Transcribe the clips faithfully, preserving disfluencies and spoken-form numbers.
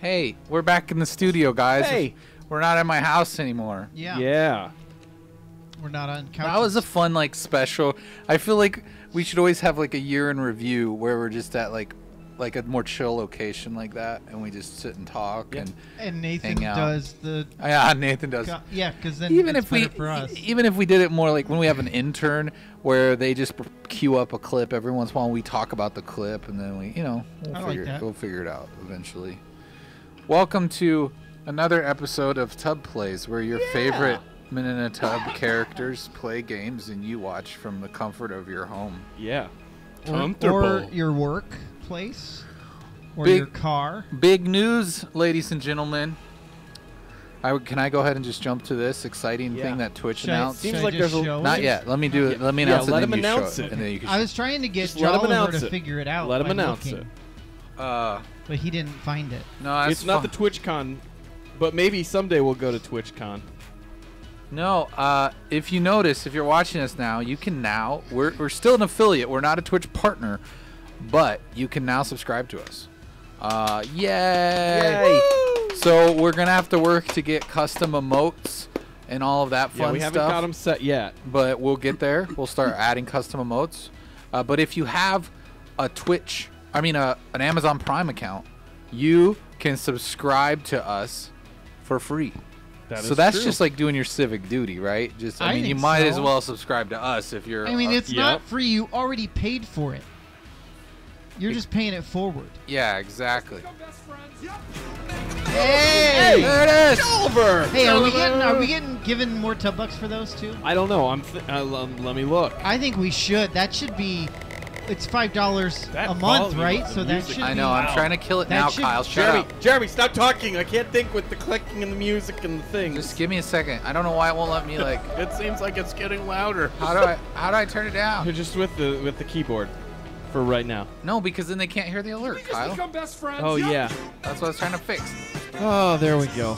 Hey, we're back in the studio, guys. Hey. We're not at my house anymore. Yeah. Yeah. We're not on couches. That was a fun, like, special. I feel like we should always have, like, a year in review where we're just at, like, like a more chill location like that, and we just sit and talk Yeah. and and Nathan hang out. does the. yeah, Nathan does. co- Yeah, because then Even it's if we, better for us. e- even if we did it more like when we have an intern where they just p- queue up a clip every once in a while, we talk about the clip, and then we, you know, we'll I like figure that. we'll figure it out eventually. Welcome to another episode of Tub Plays, where your favorite Men in a Tub characters play games and you watch from the comfort of your home. Yeah. or, Comfortable. or your workplace, or Big- your car. Big news, ladies and gentlemen. I w- can I go ahead and just jump to this exciting Yeah. thing that Twitch Should I- announced? Seems should I like just there's a- show Not it? yet. Let me do it. Let me Yeah, announce let it, him and then you announce show it. and then you can. I was trying to get Just let him Jolliver announce to it. figure it out. Let him by announce looking, it. Uh, but he didn't find it. no, that's It's not fi- the TwitchCon, but maybe someday we'll go to TwitchCon. No, uh, if you notice, if you're watching us now, you can now, we're, we're still an affiliate. We're not a Twitch partner, but you can now subscribe to us. Uh, yay! Yay. So we're going to have to work to get custom emotes and all of that fun Yeah, we haven't stuff. got them set yet. But we'll get there. We'll start adding custom emotes. Uh, but if you have a Twitch, I mean, a, an Amazon Prime account, you can subscribe to us for free. That So is that's true. just like doing your civic duty, right? Just I, I mean, you think might as so. well subscribe to us if you're. I mean, uh, it's Yep. not free. You already paid for it. You're just paying it forward. yeah, exactly. Hey! There it is. Oliver. Hey, are we getting are we getting given more tub bucks for those two? I don't know. I'm. Th- uh, um, let me look. I think we should. That should be. It's five dollars That a month, volume right? of the So that music. should. I be, know. I'm Wow. trying to kill it That now, should- Kyle. Shut Jeremy, up. Jeremy, stop talking. I can't think with the clicking and the music and the things. Just give me a second. I don't know why it won't let me like. It seems like it's getting louder. How do I? How do I turn it down? Just with the with the keyboard, for right now. No, because then they can't hear the alert, Kyle. best friends. Oh yeah. That's what I was trying to fix. Oh, there we go.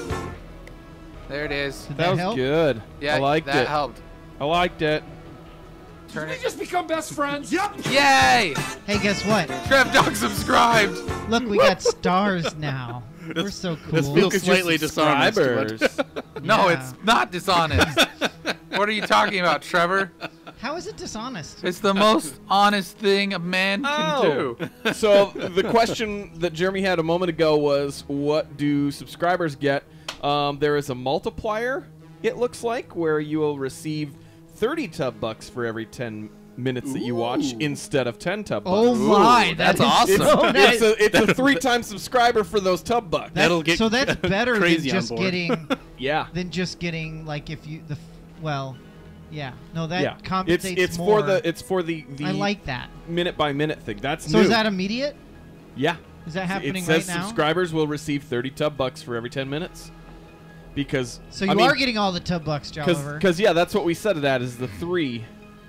There it is. Did That, that was help? good. Yeah, I liked that it. helped. I liked it. Turn it. just become best friends. Yep. Yay! Hey, guess what? Trev Dog subscribed. Look, we got stars now. We're so cool. This feels slightly dishonest, subscribers. No, Yeah. it's not dishonest. What are you talking about, Trevor? How is it dishonest? It's the most honest thing a man can do. Oh. So the question that Jeremy had a moment ago was, what do subscribers get? Um, there is a multiplier, it looks like, where you will receive thirty tub bucks for every ten minutes that you watch instead of ten tub bucks. Oh my, that's that is awesome. so It's nice. a, it's a three-time subscriber for those tub bucks. That- That'll get so that's better than crazy on just board. getting yeah. than just getting like if you the f- well, yeah. No, that yeah. It's compensates it's more. for the it's for the the I like that. minute by minute thing. That's So new. is that immediate? yeah. Is that happening It says right now? subscribers will receive thirty tub bucks for every ten minutes. Because So you I mean, are getting all the tub bucks, Jolliver. Because yeah, that's what we said it at is the three.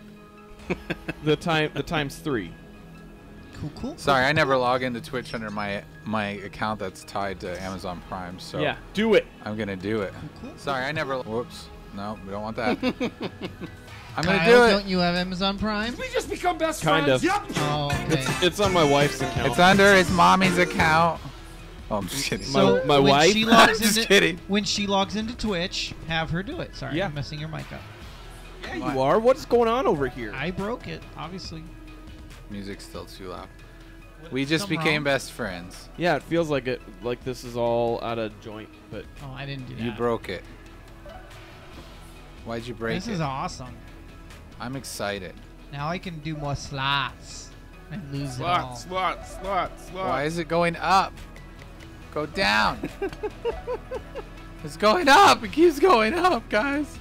the time the times three. Cool, cool. Sorry, I never log into Twitch under my my account that's tied to Amazon Prime, so Yeah, do it. I'm gonna do it. cool. Sorry, I never. Whoops. No, we don't want that. I'm Kyle, gonna do it. don't you have Amazon Prime? We just become best Kind friends. of. Yep. Oh, okay. It's on my wife's account. It's under his mommy's account. Oh, I'm just kidding. My- So my when wife? She logs Just into, kidding. When she logs into Twitch, have her do it. Sorry, Yeah. I'm messing your mic up. Yeah, you are. What's going on over here? I broke it, obviously. Music's still too loud. We just Something became wrong? best friends. Yeah, it feels like it. Like this is all out of joint, but Oh, I didn't do that. You broke it. Why'd you break This it? is awesome. I'm excited. Now I can do more slots and lose it all. Slot, slot, slot, slot. Why is it going up? Go down. It's going up. It keeps going up, guys.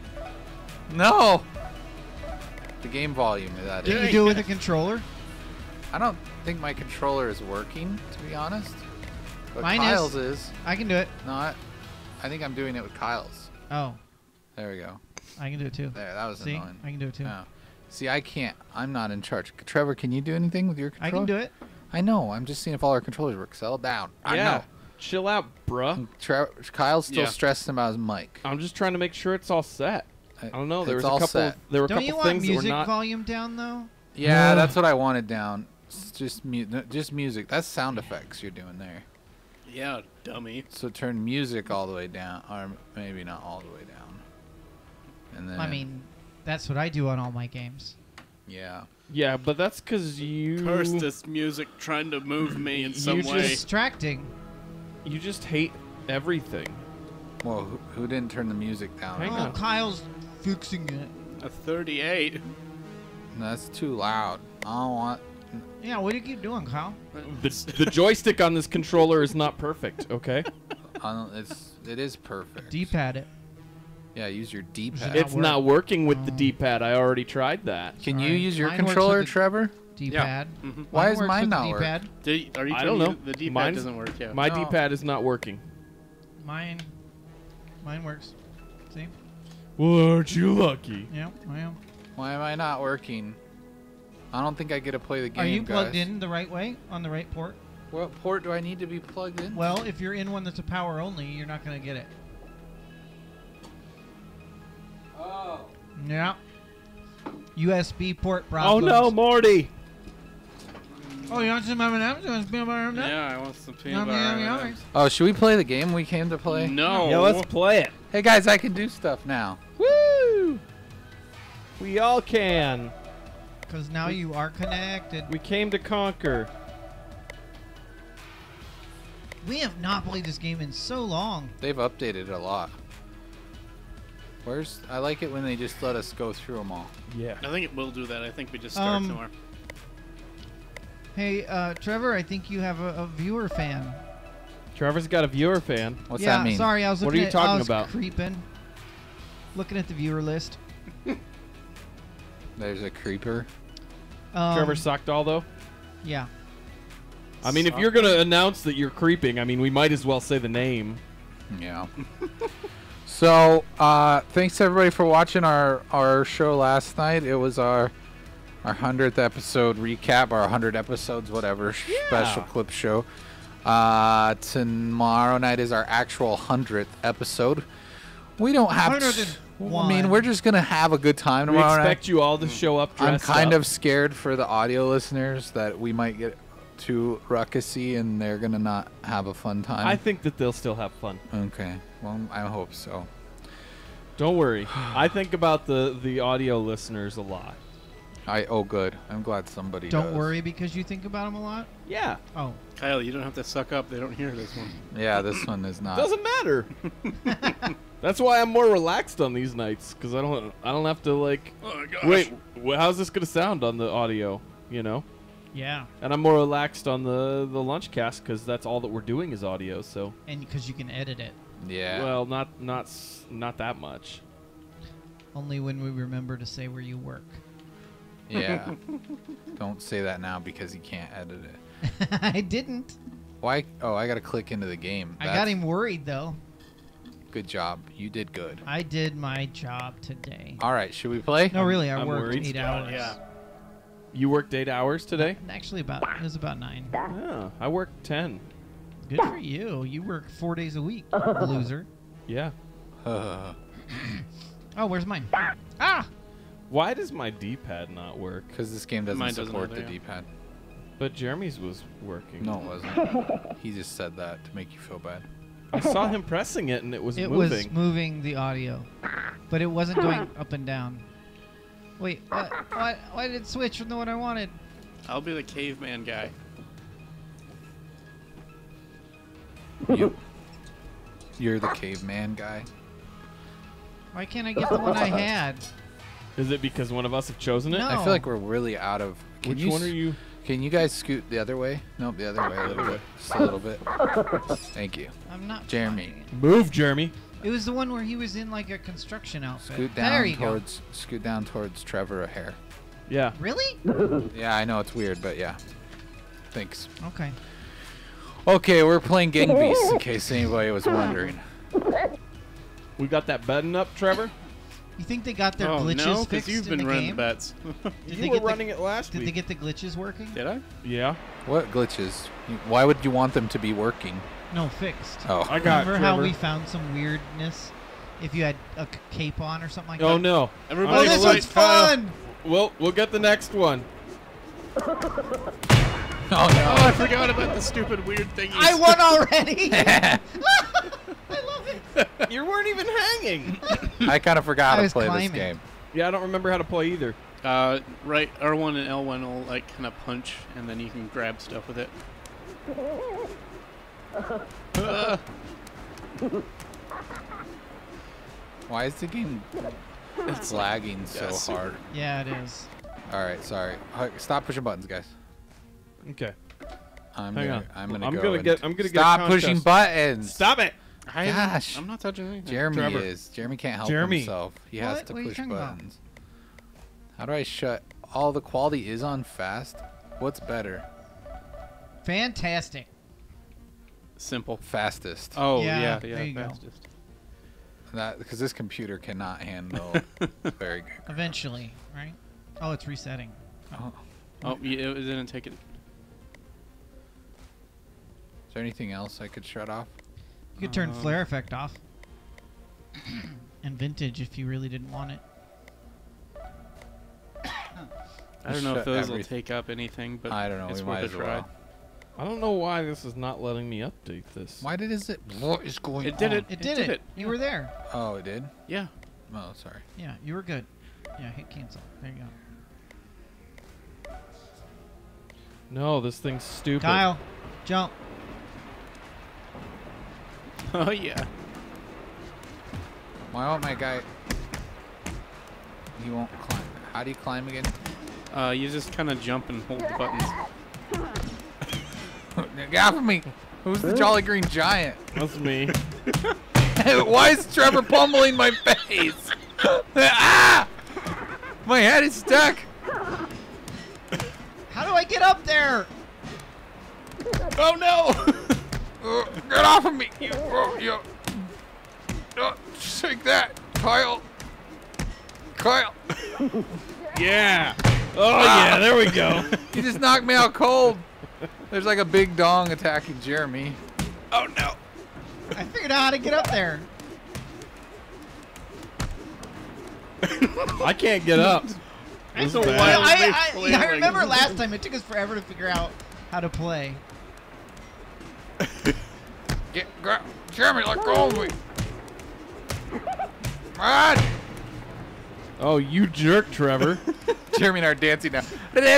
No. The game volume, that Can is. you do it with a controller? I don't think my controller is working, to be honest. But Mine is. Kyle's is. I can do it. No, I, I think I'm doing it with Kyle's. Oh, There we go. I can do it too. There, that was See, annoying. I can do it too. No. See, I can't. I'm not in charge. Trevor, can you do anything with your controller? I can do it. I know. I'm just seeing if all our controllers work. Settle down. I yeah, know. chill out, bruh. Tre- Kyle's still Yeah. stressing about his mic. I'm just trying to make sure it's all set. I don't know. There It's was a all couple. set. There were a Don't you couple want things that were music not. volume down though? Yeah, Ugh. that's what I wanted down. It's just mu- no, just music. That's sound effects you're doing there. Yeah, dummy. So turn music all the way down, or maybe not all the way down. And then I mean, that's what I do on all my games. yeah. Yeah, but that's because you Curse this music trying to move me in some You way. just- Distracting. you just hate everything. Well, who, who didn't turn the music down? Hang Oh, on. Kyle's fixing it. A thirty-eight. That's too loud. I don't want. Yeah, what do you keep doing, Kyle? The, the joystick on this controller is not perfect, okay? I don't, it's it is perfect. D-pad it. Yeah, use your D-pad. Not It's work. not working with the Oh. D-pad. I already tried that. Can you Alright. use your Mine works controller, with the- Trevor? D-pad. Mm-hmm. Why is works mine with the not work? D-pad. Did, are you I telling don't me know. the D-pad Mine's- doesn't work? Yeah. My No. D-pad is not working. Mine. Mine works. See? Well, aren't you lucky? Yeah, I am. Why am I not working? I don't think I get to play the game. Are you plugged guys. in the right way on the right port? What port do I need to be plugged in? Well, if you're in one that's a power only, you're not going to get it. Oh. Yeah. U S B port Oh problems. no, Morty! Oh, you want some M and M's? You want some peanut butter M and M's? Yeah, I want some peanut Yummy, butter. yummy, M&Ms. yummy. Oh, should we play the game we came to play? No. Yeah, let's play it. Hey guys, I can do stuff now. Woo! We all can. Because now you are connected. We came to conquer. We have not played this game in so long. They've updated a lot. Where's? I like it when they just let us go through them all. Yeah. I think it will do that. I think we just start Um, somewhere. Hey, uh, Trevor, I think you have a, a viewer fan. Trevor's got a viewer fan. What's yeah, that mean? sorry, I was What looking are you at, talking I was about? creeping. Looking at the viewer list. There's a creeper. Um, Trevor sucked all though. Yeah. I mean, if you're gonna announce that you're creeping, I mean, we might as well say the name. Yeah. So, uh, thanks everybody for watching our our show last night. It was our our hundredth episode recap, our hundred episodes, whatever sh- special clip show. Uh, tomorrow night is our actual hundredth episode. We don't have. one hundred To, and I mean, one. we're just gonna have a good time We tomorrow expect night. you all to show up I'm dressed kind up. of scared for the audio listeners that we might get too ruckusy and they're gonna not have a fun time. I think that they'll still have fun. okay. Well, I hope so. Don't worry. I think about the the audio listeners a lot. I oh good. I'm glad somebody Don't does. worry because you think about them a lot. Yeah. Oh. Kyle, you don't have to suck up. They don't hear this one. Yeah, this one is not. Doesn't matter. That's why I'm more relaxed on these nights because I don't I don't have to like. Oh my gosh. Wait, wh- how's this gonna sound on the audio? You know. Yeah. And I'm more relaxed on the the lunch cast because that's all that we're doing is audio. So And because you can edit it. Yeah. well, not not s- not that much. Only when we remember to say where you work. yeah. Don't say that now because you can't edit it. I didn't. Why? Oh, I gotta click into the game. I got That's- him worried, though. Good job. You did good. I did my job today. All right. Should we play? No, really, I I'm worked worried. eight God, hours. yeah. You worked eight hours today? Actually, about it was about nine. Yeah, I worked ten. Good for you. You work four days a week, loser. Yeah. Uh, Oh, where's mine? Ah! Why does my D-pad not work? Because this game doesn't Mine doesn't support either, the yeah. D-pad. But Jeremy's was working. No, it wasn't. He just said that to make you feel bad. I saw him pressing it and it was It moving. was moving the audio, but it wasn't going up and down. Wait, what? Why, why did it switch from the one I wanted? I'll be the caveman guy. You, you're the caveman guy. Why can't I get the one I had? Is it because one of us have chosen it? No. I feel like we're really out of. Can Which you one s- are you? Can you guys scoot the other way? Nope, the other way a little bit. Just a little bit. Thank you. I'm not. Jeremy. finding it. Move, Jeremy. It was the one where he was in like a construction outfit. Scoot there down you towards. Scoot down towards Trevor a hair. Yeah. go. Really? Yeah, I know it's weird, but yeah. Thanks. Okay. Okay, we're playing Gang Beasts in case anybody was wondering. We got that button up, Trevor? You think they got their oh glitches no, fixed you've in been the running game? the bets. Did you they were get the- running it last Did week. they get the glitches working? Did I? Yeah. What glitches? You- Why would you want them to be working? No, fixed. Oh. I got Remember how Trevor. we found some weirdness? If you had a c- cape on or something like Oh that? no. Oh, Everybody this fight one's Kyle. fun! We'll we'll get the next one. Oh Oh, I no. forgot about the stupid weird thingies. I won already. I love it. You weren't even hanging. I kind of forgot I how to was play climbing. this game. Yeah, I don't remember how to play either. Uh, right, R one and L one will like kind of punch, and then you can grab stuff with it. Uh, Why is the game it's lagging so Yes. hard? Yeah, it is. All right, sorry. All right, stop pushing buttons, guys. Okay. I'm Hang gonna, on. I'm gonna I'm go. gonna and get- I'm gonna get a stop contest. pushing buttons. Stop it. I Gosh. I'm not touching anything. Jeremy Trevor. is. Jeremy can't help Jeremy. himself. He has What? to What are you push talking about? buttons. How do I shut? All the quality is on fast. What's better? Fantastic. Simple. Fastest. Oh Yeah, yeah, there yeah, you go. fastest. That because this computer cannot handle very good. Eventually, right? Oh, it's resetting. Oh. Oh, yeah, it didn't take it. Is there anything else I could shut off? You could turn Um, flare effect off. And vintage if you really didn't want it. I don't know if Shut those will everything. take up anything, but I don't know. it's We worth might a as try. well. I don't know why this is not letting me update this. Why did is it? What is going It did on? it. It did it. You were there. Oh, it did. Yeah. Oh, sorry. Yeah, you were good. Yeah, hit cancel. There you go. No, this thing's stupid. Kyle, jump. Oh yeah. Why won't my guy? He won't climb. How do you climb again? Uh, you just kind of jump and hold the buttons. Get off of me! Who's the Jolly Green Giant? That's me. Why is Trevor pummeling my face? Ah! My head is stuck. How do I get up there? Oh no! Uh, get off of me! You, oh, you. Uh, just like that, Kyle. Kyle. Yeah. Oh yeah, there we go. You just knocked me out cold. There's like a big dong attacking Jeremy. Oh no! I figured out how to get up there. I can't get up. This So is why- bad. I, I, Wildly I, I flailing. remember last time it took us forever to figure out how to play. Get, gra- Jeremy, let go of me. Run! Oh, you jerk, Trevor. Jeremy and I are dancing now.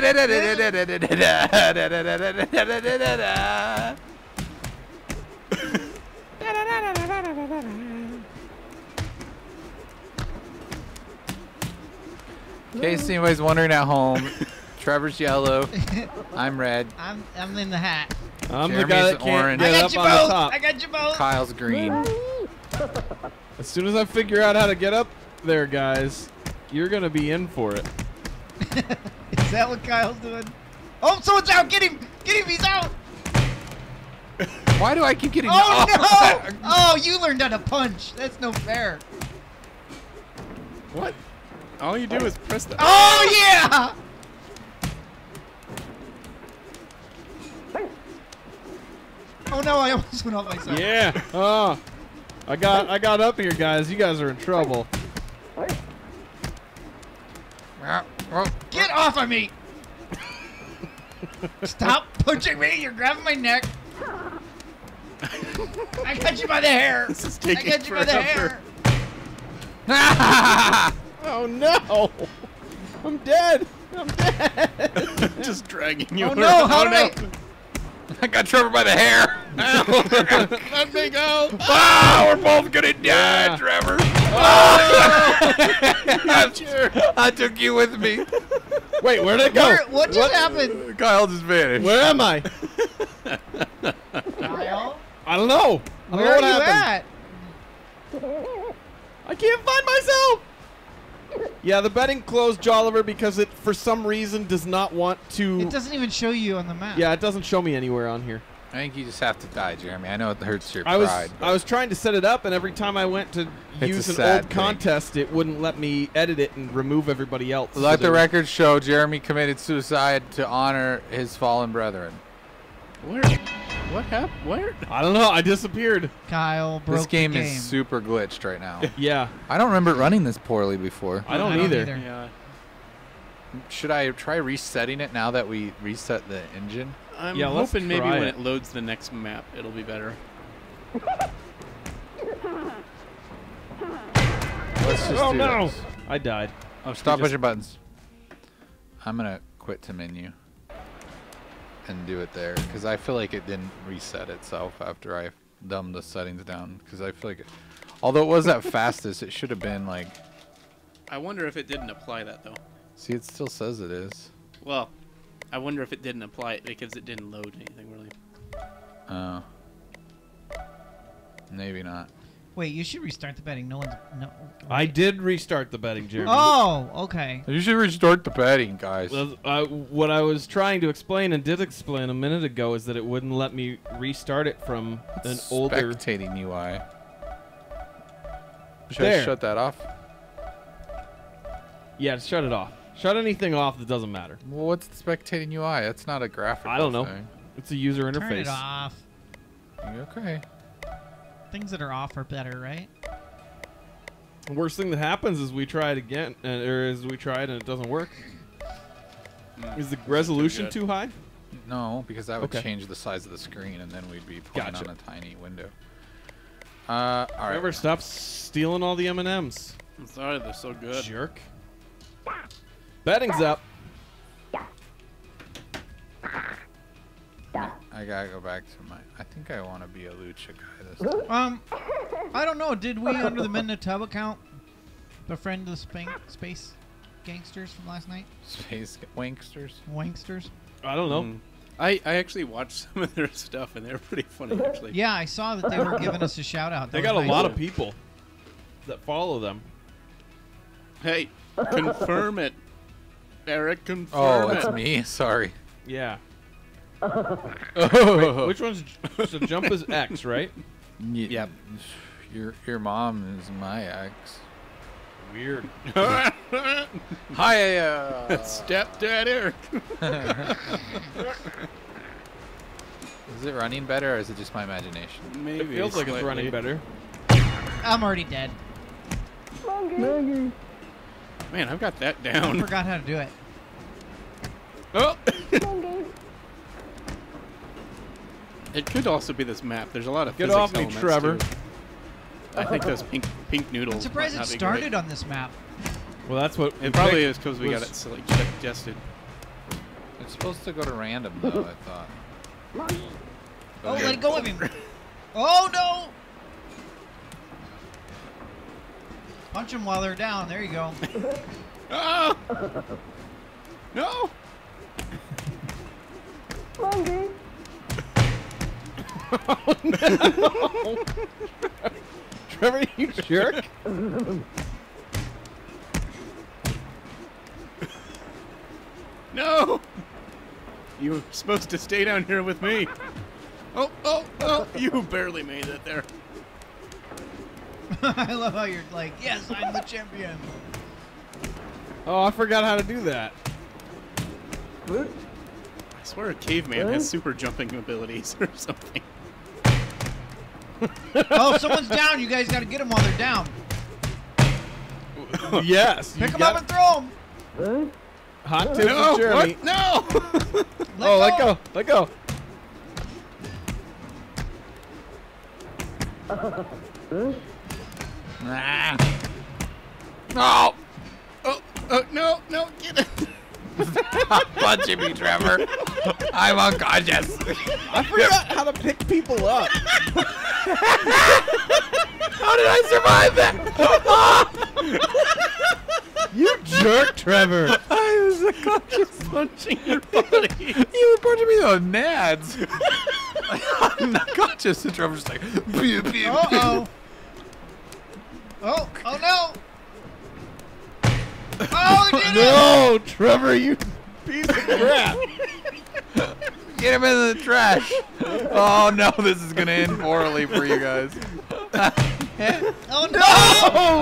In case anybody's wondering at home, Trevor's yellow, I'm red, I'm I'm in the hat. I'm the Jeremy's guy that can't orange. I get got up you on the both. top. I got you both. Kyle's green. As soon as I figure out how to get up there, guys, you're gonna be in for it. Is that what Kyle's doing? Oh, someone's out. Get him. Get him. He's out. Why do I keep getting Oh, off? no. Oh, you learned how to punch. That's no fair. What? All you do is press the. Oh, yeah. Oh, no. I almost went off myself. Yeah. Oh, I got I got up here, guys. You guys are in trouble. Get off of me. Stop punching me. You're grabbing my neck. I got you by the hair. This is I taking got you by the forever. hair. Oh no! I'm dead. I'm dead. Just dragging you. Oh, around. no. How oh, did no. I got Trevor by the hair. Let me go. Ah, we're both gonna die, Yeah. Trevor. Not sure. I took you with me. Wait, where'd it go? Where, what just happened? Kyle just vanished. Where am I? Kyle? I don't know. I don't Where know are what you happened. at? I can't find myself. Yeah, the betting closed, Jolliver, because it, for some reason, does not want to. It doesn't even show you on the map. Yeah, it doesn't show me anywhere on here. I think you just have to die, Jeremy. I know it hurts your I was pride. I was trying to set it up, and every time I went to It's use a an sad old thing. contest, it wouldn't let me edit it and remove everybody else. Let So the there- record show Jeremy committed suicide to honor his fallen brethren. Where? What happened? Where? I don't know. I disappeared. Kyle broke This game, the game. is super glitched right now. Yeah, I don't remember it running this poorly before. I don't, I don't either. either. Yeah. Should I try resetting it now that we reset the engine? I'm Yeah, let's hoping maybe try when it. it loads the next map, it'll be better. Let's just Oh do no! this. I died. Oh, stop just- pushing buttons. I'm gonna quit to menu and do it there because I feel like it didn't reset itself after I dumbed the settings down. Because I feel like, it, although it was at fastest, it should have been like. I wonder if it didn't apply that though. See, it still says it is. Well, I wonder if it didn't apply it because it didn't load anything really. Oh. Maybe not. Wait, you should restart the betting. No one's no. I did restart the betting, Jeremy. Oh, okay. You should restart the betting, guys. Well, uh, what I was trying to explain and did explain a minute ago is that it wouldn't let me restart it from an older. Spectating U I. Should There. I shut that off? Yeah, shut it off. Shut anything off that doesn't matter. Well, what's the spectating U I? That's not a graphical I don't know. thing. It's a user interface. Turn it off. Okay. Things that are off are better, right? The worst thing that happens is we try it again, uh, or is we try it and it doesn't work. Mm, Is the that's resolution pretty too high? No, because that would Okay. change the size of the screen, and then we'd be playing Gotcha. on a tiny window. Uh, all right. Trevor, stop stealing all the M and M's. good. I'm sorry, they're so good. Jerk. Betting's up. I gotta go back to my. I think I want to be a lucha guy this time. Um, I don't know. Did we, under the Minitub account, befriend the spank, space gangsters from last night? Space wanksters. Wanksters? I don't know. Mm. I, I actually watched some of their stuff and they're pretty funny actually. Yeah, I saw that they were giving us a shout out. They That got a was nice. lot of people that follow them. Hey, confirm it. Eric, confirm Oh, it. it's me. Sorry. Yeah. Oh. Which one's so jump is X, right? Y- Yep. Your your mom is my ex. Weird. Hi. Uh, Stepdad Eric. is it running better, or is it just my imagination? Maybe It feels like it's slightly. running better. I'm already dead. Man, I've got that I down. forgot how to do it. Oh. It could also be this map. There's a lot of Get physics off me, elements, Trevor. too. I think those pink pink noodles. I'm surprised might it not be started great. on this map. Well, that's what we It probably picked is because we got was- it select- suggested. It's supposed to go to random, though. I thought. Oh, Okay. let go of him. Oh, no. Punch him while they're down. There you go. Oh! No! Trevor, you jerk. No! You were supposed to stay down here with me. Oh, oh, oh! You barely made it there. I love how you're like, yes, I'm the champion. Oh, I forgot how to do that. I swear a caveman has super jumping abilities or something. Oh, someone's down. You guys got to get them while they're down. Yes. you Pick them got- up and throw them. Hot tip No! for Jeremy. What? No! Oh, let go. Let go. Ah. No! Oh, oh, no, no, get it! Stop punching me, Trevor. I'm unconscious. I forgot how to pick people up. How did I survive that? You jerk, Trevor. I was unconscious. Punching your body. You were punching me in the nads. I'm unconscious, and Trevor's like, pew, pew, pew. Uh-oh. Oh, oh no. Oh, we did it. No, Trevor, you piece of crap. Get him in the trash. Oh no, this is gonna end poorly for you guys. Oh no. Oh,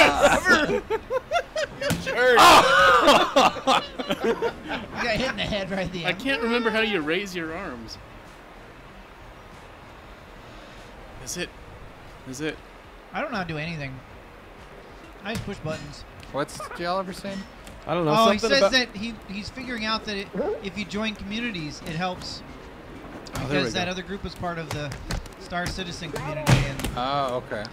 You got hit in the head right there. I can't remember how you raise your arms. Is it? Is it? I don't know how to do anything. I just push buttons. What's y'all ever saying? I don't know. Oh, he something says about that he he's figuring out that it, if you join communities, it helps there we because that go. other group was part of the Star Citizen community. And Oh, okay.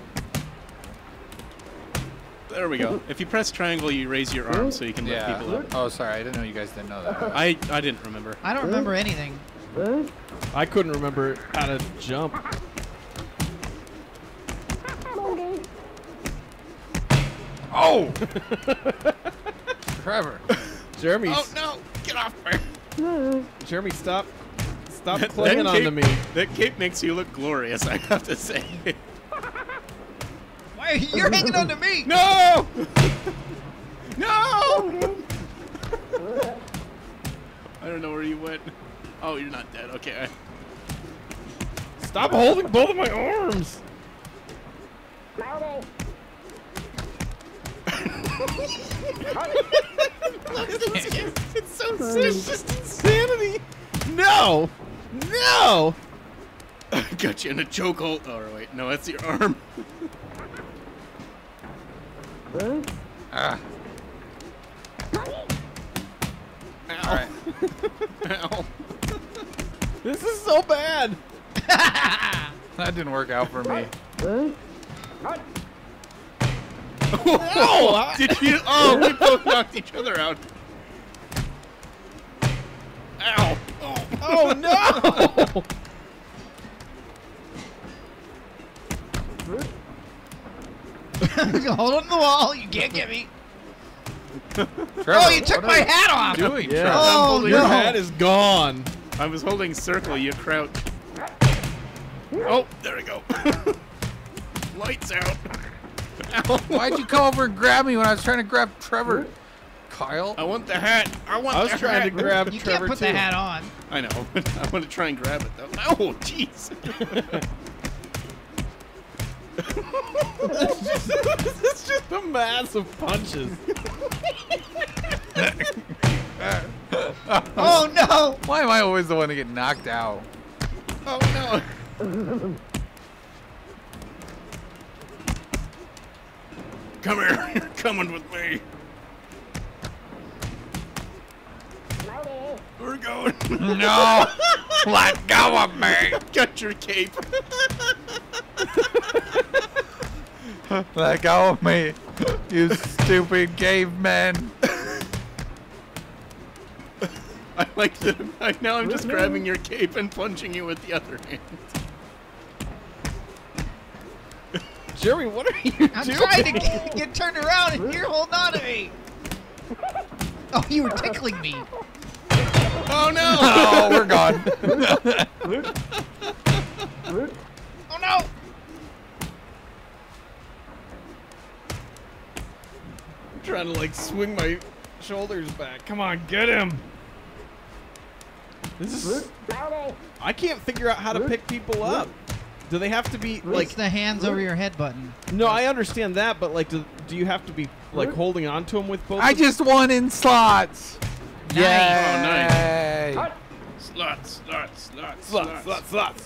There we go. If you press triangle, you raise your arm so you can lift Yeah. people up. Oh, sorry. I didn't know you guys didn't know that. I I didn't remember. I don't remember anything. I couldn't remember how to jump. Oh! Trevor. Jeremy, Oh no! Get off me! Jeremy, stop, stop That- clinging that onto cape- me. That cape makes you look glorious, I have to say. Why are you you're hanging on to me? No! No! I don't know where you went. Oh, you're not dead. Okay. Stop holding both of my arms. It's so sick. It's just insanity. No, no. Got you in a chokehold. Oh wait, no, that's your arm. Ah. Ow. All right. Ow. This is so bad. That didn't work out for me. Oh, did you? Oh, we both knocked each other out. Ow. Oh, Oh no. Hold on to the wall. You can't get me. Trevor, Oh, you took what my are hat you off. doing, Yeah. Trevor? Oh, Your no. hat is gone. I was holding circle, you crouch. Oh, there we go. Lights out. Ow. Why'd you come over and grab me when I was trying to grab Trevor? Kyle? I want the hat. I want I was the trying to hat. grab You Trevor can't put too. the hat on. I know. I want to try and grab it though. Oh, jeez. It's just a mass of punches. Oh no! Why am I always the one to get knocked out? Oh no. Come here. You're coming with me. We're going. No! Let go of me! Got your cape. Let go of me! You stupid caveman! I like that. I, now I'm just grabbing your cape and punching you with the other hand. Jeremy, what are you I'm doing? trying to get, get turned around and you're holding on to me. Oh, you were tickling me. Oh no! Oh, we're gone. Oh no! I'm trying to like swing my shoulders back. Come on, get him. This is. I can't figure out how to pick people up. Do they have to be Like like? it's the hands over your head button. No, I understand that, but like, do, do you have to be like holding on to him with both? I of- just won in slots! Nice. Yay! Slots, slots, slots, slots, slots, slots.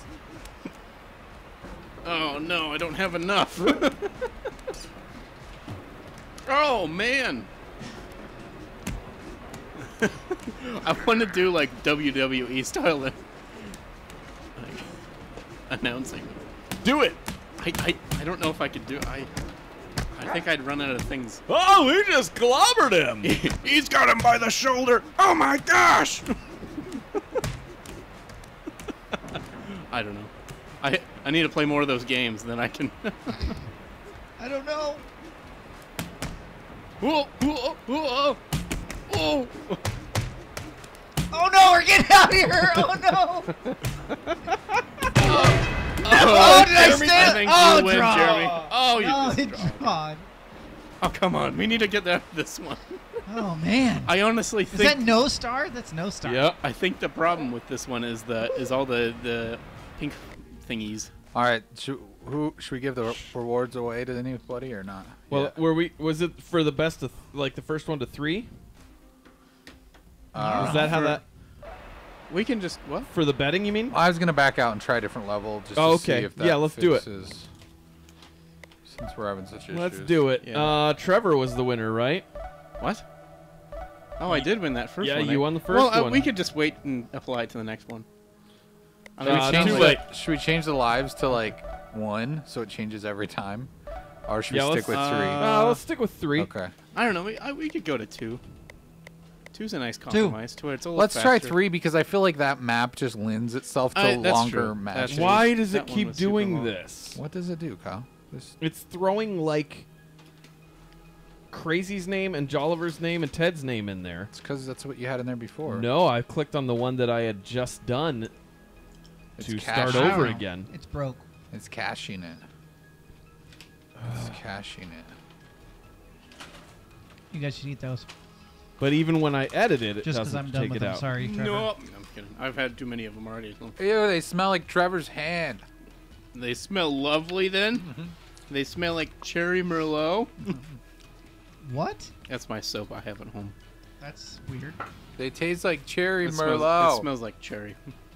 Oh no, I don't have enough. Oh man. I want to do like W W E style, like, announcing. Do it. I, I I don't know if I could do. I I think I'd run out of things. Oh, we just clobbered him. He's got him by the shoulder. Oh my gosh. I don't know. I I need to play more of those games, then I can. I don't know. Whoa, whoa, whoa, whoa. Oh no, we're getting out of here! Oh no! Oh, did I Jeremy, stand- think oh, you win, draw. Jeremy. Oh, you Oh, just it draw. drawn. Oh, come on. We need to get out of this one. Oh man. I honestly Is think that no star? That's no star. Yep. I think the problem with this one is the is all the the pink thingies. Alright, should, who, should we give the rewards away to anybody or not? Well, Yeah. were we? Was it for the best of like the first one to three? Uh, Is that how for- that We can just what? for the betting? You mean? I was gonna back out and try a different level just Oh, to see okay. if that Yeah, let's do it. fixes- Since we're having such issues. Let's do it. Yeah. Uh, Trevor was the winner, right? What? Oh, I did win that first Yeah, one. you I- won the first well, uh, one. we could just wait and apply it to the next one. I Should mean, Uh, we change too the, late. should we change the lives to like one so it changes every time, or should Yeah, we let's- stick with three? uh, Uh, let's stick with three. Okay. I don't know. We, I, we could go to two. Two's a nice compromise to it. It's a little Let's try faster. three because I feel like that map just lends itself to I- that's longer true. matches. That's true. Why does That it one keep was super doing long. this? What does it do, Kyle? Just, It's throwing like Crazy's name and Jolliver's name and Ted's name in there. it's because that's what you had in there before. No, I clicked on the one that I had just done It's to cache- start I don't over know. again. It's broke. It's caching it. It's caching it. You guys should eat those. But even when I edit it, it Just because doesn't I'm done take with it them. out. Sorry, Trevor. No, I'm kidding. I've had too many of them already. Ew, they smell like Trevor's hand. They smell lovely then. Mm-hmm. They smell like cherry Merlot. What? That's my soap I have at home. That's weird. They taste like cherry It smells, Merlot. it smells like cherry.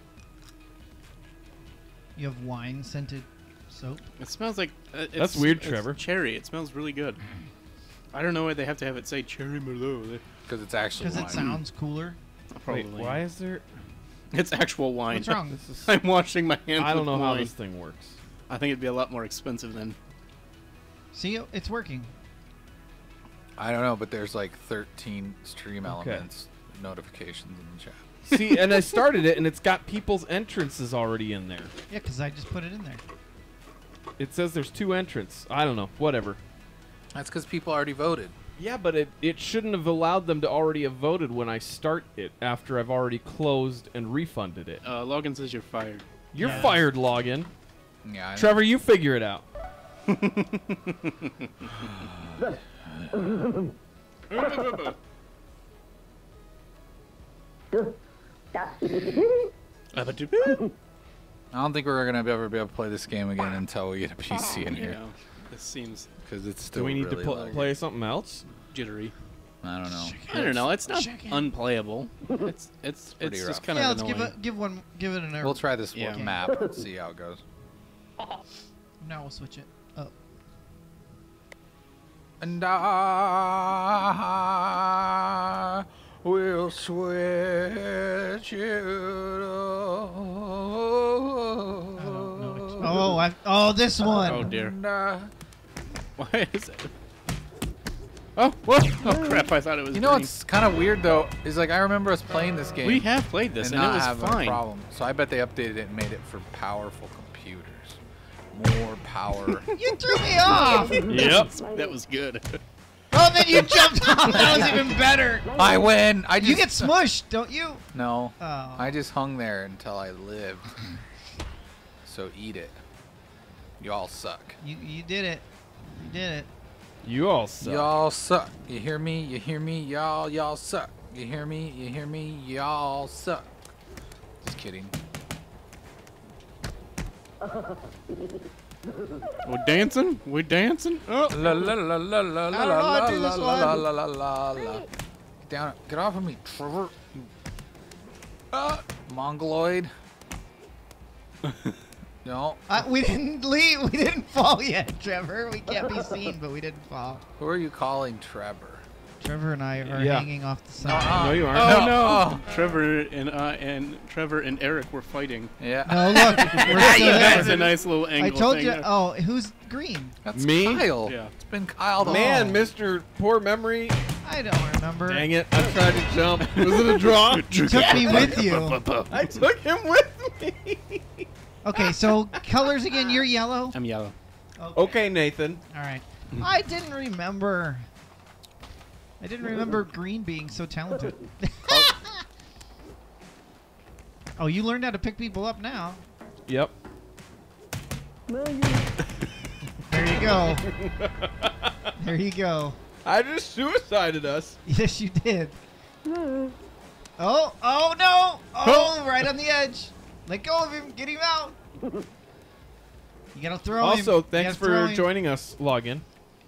You have wine scented soap. It smells like. Uh, it's, That's weird, it's Trevor. Cherry. It smells really good. I don't know why they have to have it say cherry Merlot. Because it's actually Because wine. it sounds cooler. Probably. Wait, why is there? It's actual wine. What's wrong? This is, I'm washing my hands. I don't know with how wine. this thing works. I think it'd be a lot more expensive than. See, it's working. I don't know, but there's like thirteen stream Okay. elements notifications in the chat. See, and I started it, and it's got people's entrances already in there. Yeah, because I just put it in there. It says there's two entrants. I don't know. Whatever. That's because people already voted. Yeah, but it, it shouldn't have allowed them to already have voted when I start it after I've already closed and refunded it. Uh, Logan says you're fired. You're Yeah. fired, login. Yeah, I know. Trevor, you figure it out. I don't think we're gonna ever be able to play this game again until we get a P C in here, Yeah, this seems because it's still Do we need really to pl- laggy. play something else? jittery. I don't know. I don't know. It's not Chicken. unplayable. It's it's pretty it's rough. just kind yeah, of let's annoying. give it give one give it an. We'll try this Yeah. one map and see how it goes. Now we'll switch it up. And I will switch it up. I don't know. Which, oh, I, oh, this one. Oh dear. And I- Why is it? Oh, what? Oh crap! I thought it was. You know green. what's kind of weird though is like I remember us playing this game. We have played this, and, and, not it was having fine. a problem. So I bet they updated it and made it for powerful computers. More power. You threw me off. Yep, that was good. Oh, then you jumped off. That was even better. I win. I just You get smushed, don't you? No. Oh. I just hung there until I lived. So eat it. You all suck. You you did it. You did it. You all suck. Y'all suck. You hear me? You hear me? Y'all, y'all suck. You hear me? You hear me? Y'all suck. Just kidding. We're dancing. We're dancing. Oh, La la la la la la I don't know how la to do la this la one. la la la la. Get down. Get off of me, Trevor. You- Ah, Mongoloid. No. Uh, we didn't leave. We didn't fall yet, Trevor. We can't be seen, but we didn't fall. Who are you calling Trevor? Trevor and I are Yeah. hanging off the Uh-uh. side. No, you aren't. oh No. no! Oh. Trevor and uh, and Trevor and Eric were fighting. Yeah. No, look, we're still That's there. a nice little I angle. told thing. you. Oh, who's green? That's Me? Kyle. Yeah. It's been Kyle the Man, whole- Mister Poor Memory. I don't remember. Dang it. I tried to jump. Was it a draw? You took me with you. I took him with me. Okay, so colors again. You're yellow. I'm yellow. Okay, Nathan. All right. I didn't remember. I didn't remember Green being so talented. Oh, you learned how to pick people up now. Yep. There you go. There you go. I just suicided us. Yes, you did. Oh, oh no! Oh, right on the edge. Let go of him. Get him out. You gotta throw him. Also, You thanks gotta throw for him. joining us, Login.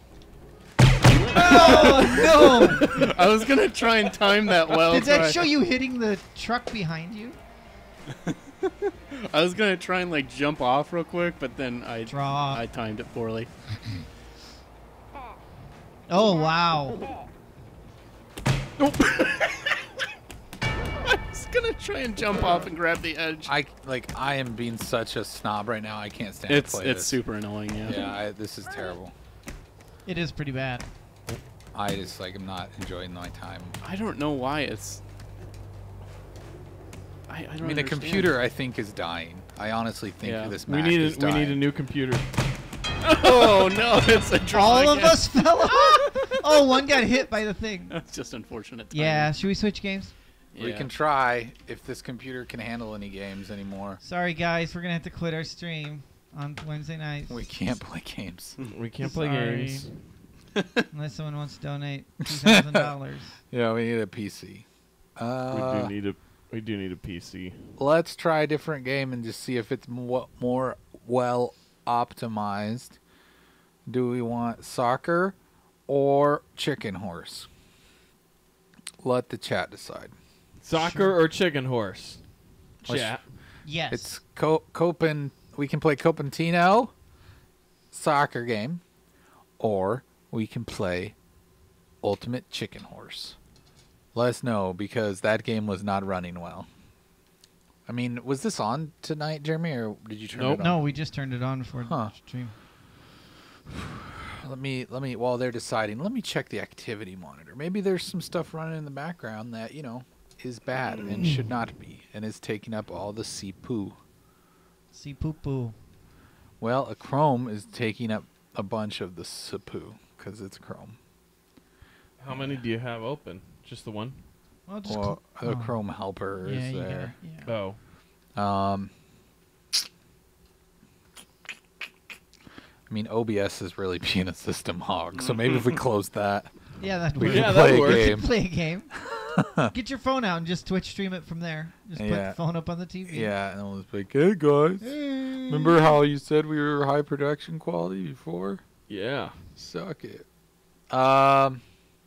Oh no! I was gonna try and time that well. Did so I- that show you hitting the truck behind you? I was gonna try and like jump off real quick, but then I Draw. I timed it poorly. Oh wow! I'm so gonna try and jump off and grab the edge. I like I am being such a snob right now. I can't stand It's to play it's this. super annoying. Yeah. Yeah, I, this is terrible. It is pretty bad. I just like am not enjoying my time. I don't know why it's. I, I, don't I mean, a understand. computer I think is dying. I honestly think Yeah. this We Mac need is a, we dying. need a new computer. Oh no! It's a draw. All of again. us fell off. Oh, one got hit by the thing. That's just unfortunate. timing. Yeah, should we switch games? We Yeah. can try if this computer can handle any games anymore. Sorry, guys, we're gonna have to quit our stream on Wednesday nights. We can't play games. We can't play Sorry. games. Unless someone wants to donate two thousand dollars. Yeah, we need a P C. Uh, we do need a we do need a P C. let's try a different game and just see if it's mo- more well optimized. Do we want soccer or chicken horse? Let the chat decide. Soccer or chicken horse? Let's- Chat. Yes. It's Co- Copen. We can play Copentino soccer game, or we can play Ultimate Chicken Horse. Let us know because that game was not running well. I mean, was this on tonight, Jeremy, or did you turn Nope. it on? no, we just turned it on before Huh. the stream. Let me let me while they're deciding, let me check the activity monitor. Maybe there's some stuff running in the background that, you know, is bad and should not be and is taking up all the C P U. See poo poo. Well, a Chrome is taking up a bunch of the C P U because it's Chrome. How many do you have open? Just the one? Well, just Well, cl- the oh. Chrome helper Yeah, is you there. gotta- yeah. Oh. Um, I mean, O B S is really being a system hog, so maybe if we close that, Yeah, that we works. Yeah, can that play a works. game. Play a game. Get your phone out and just Twitch stream it from there. Just put Yeah. the phone up on the T V. Yeah, and then we'll just be like, hey guys, remember how you said we were high production quality before? Yeah. Suck it. Um.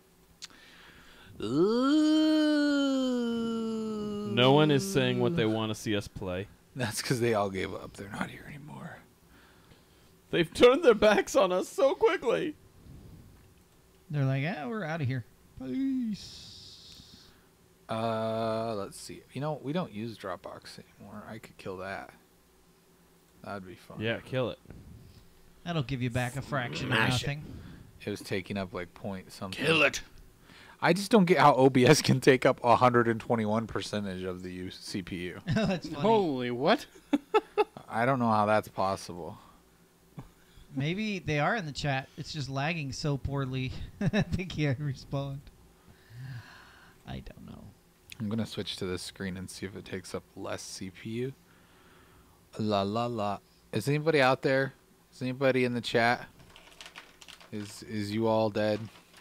No one is saying what they want to see us play. That's because they all gave up. They're not here anymore. They've turned their backs on us so quickly. They're like, yeah, we're out of here. Peace. Uh, let's see. You know, we don't use Dropbox anymore. I could kill that. That'd be fun. Yeah, kill it. That'll give you back a fraction Smash of it. nothing. It was taking up like point something. Kill it. I just don't get how O B S can take up one hundred twenty-one percentage of the U- C P U. That's funny. Holy what? I don't know how that's possible. Maybe they are in the chat. It's just lagging so poorly that they can't respond. I don't know. I'm gonna switch to this screen and see if it takes up less C P U. La la la. Is anybody out there? Is anybody in the chat? Is is you all dead?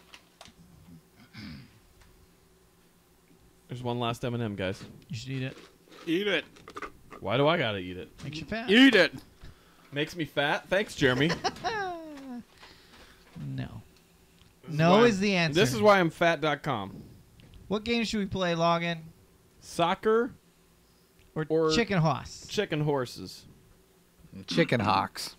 There's one last M and M, guys. You should eat it. Eat it. Why do I gotta eat it? Makes you fat. Eat it. Makes me fat. Thanks, Jeremy. No. This No why is I'm- the answer. This is why I'm fat dot com. What game should we play? Login Soccer or, Or- chicken horse? chicken horses. Chicken hawks.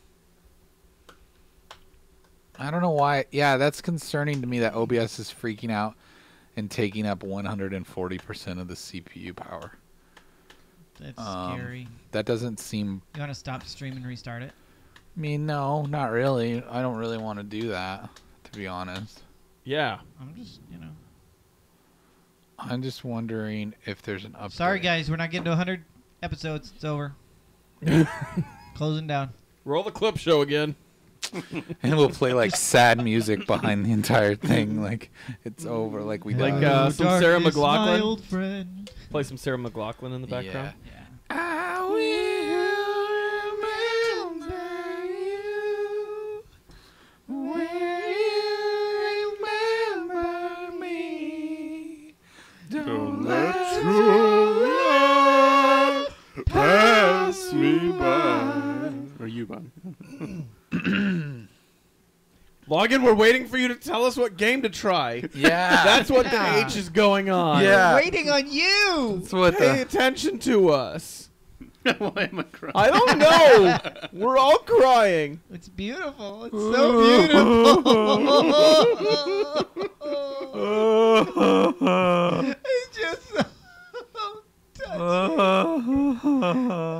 I don't know why. Yeah, that's concerning to me that O B S is freaking out and taking up one hundred forty percent of the C P U power. That's Um, scary. That doesn't seem. You want to stop the stream and restart it? I mean, no, not really. I don't really want to do that, to be honest. Yeah. I'm just, you know. I'm just wondering if there's an update. Sorry, guys. We're not getting to one hundred episodes. It's over. Closing down. Roll the clip show again. And we'll play like sad music behind the entire thing, like it's over, like we Like, died. uh, some Sarah darkness, McLachlan? My old friend. Play some Sarah McLaughlin in the background. Yeah. I will remember you when you remember me. Don't let true love pass me by. Or you by. Login, we're waiting for you to tell us what game to try. Yeah, That's what Yeah. the H is going on. Yeah. Waiting on you. that's what Pay the. attention to us. Why am I crying? I don't know. We're all crying. It's beautiful. It's so beautiful. It's just so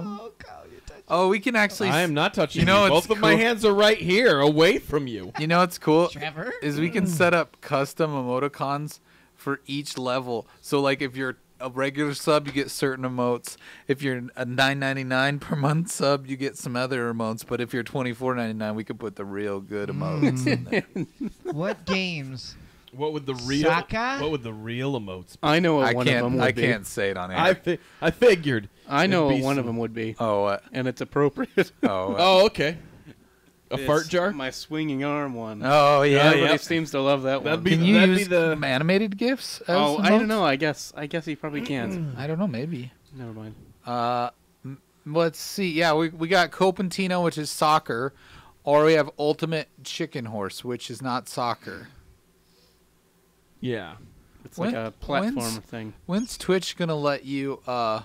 Oh, Kyle, you touched Oh, we can actually. I am not touching You know, you. it's Both of my cool. hands are right here, away from you. You know what's cool? Trevor? Is we can set up custom emoticons for each level. So like if you're a regular sub, you get certain emotes. If you're a nine ninety-nine per month sub, you get some other emotes. But if you're twenty-four ninety-nine, we could put the real good emotes in there. What games? What would the real? Saka? What would the real emotes? Be? I know what I one of them can't. would I be. can't say it on air. I fi- I figured. I know It'd what be one of some- them would be, oh, what? and it's appropriate. Oh, what? Oh, okay. A It's fart jar. My swinging arm one. oh, yeah. Everybody yep. seems to love that That'd one. be- Can you that'd use the- animated gifs? As oh, I emotes? don't know. I guess. I guess he probably can. I don't know. Maybe. Never mind. Uh, m- let's see. Yeah, we we got Copantino, which is soccer, or we have Ultimate Chicken Horse, which is not soccer. Yeah. It's When- like a platform when's- thing. When's Twitch gonna let you? Uh,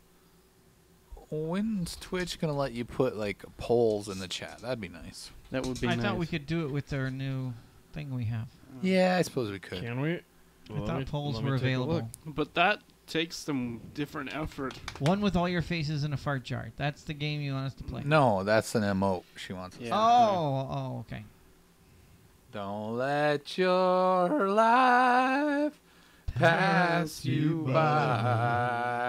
when's Twitch gonna let you put like polls in the chat? That'd be nice. That would be I nice. thought we could do it with our new thing we have. Yeah, I suppose we could. Can we? I thought polls were available. But that takes some different effort. One with all your faces in a fart jar. That's the game you want us to play. No, that's an emote she wants. Yeah. Oh, oh, okay. Don't let your life pass you by.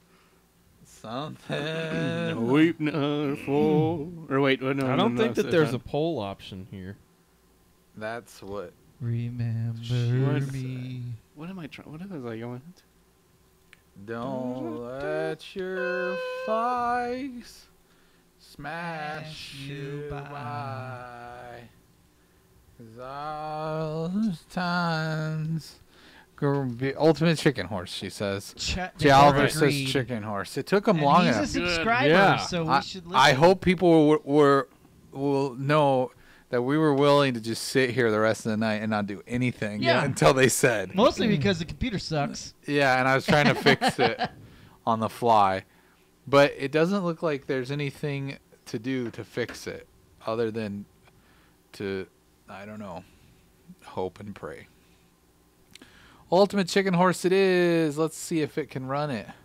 Something. Weep not for. Or wait, no, no, I don't no, think no, that there's a no. poll option here. That's what. Remember What's- me. What am I trying? What was I going? Don't let your flies smash you by. 'Cause all those times. Gr- be- Ultimate Chicken Horse, she says. Ch- Jay Oliver agreed. says Chicken Horse. It took him And long he's a enough. subscriber, Yeah. so we I, should listen. I hope people were, were will know that we were willing to just sit here the rest of the night and not do anything Yeah. until they said. Mostly because the computer sucks. Yeah, and I was trying to fix it on the fly. But it doesn't look like there's anything to do to fix it other than to, I don't know, hope and pray. Ultimate Chicken Horse it is. Let's see if it can run it.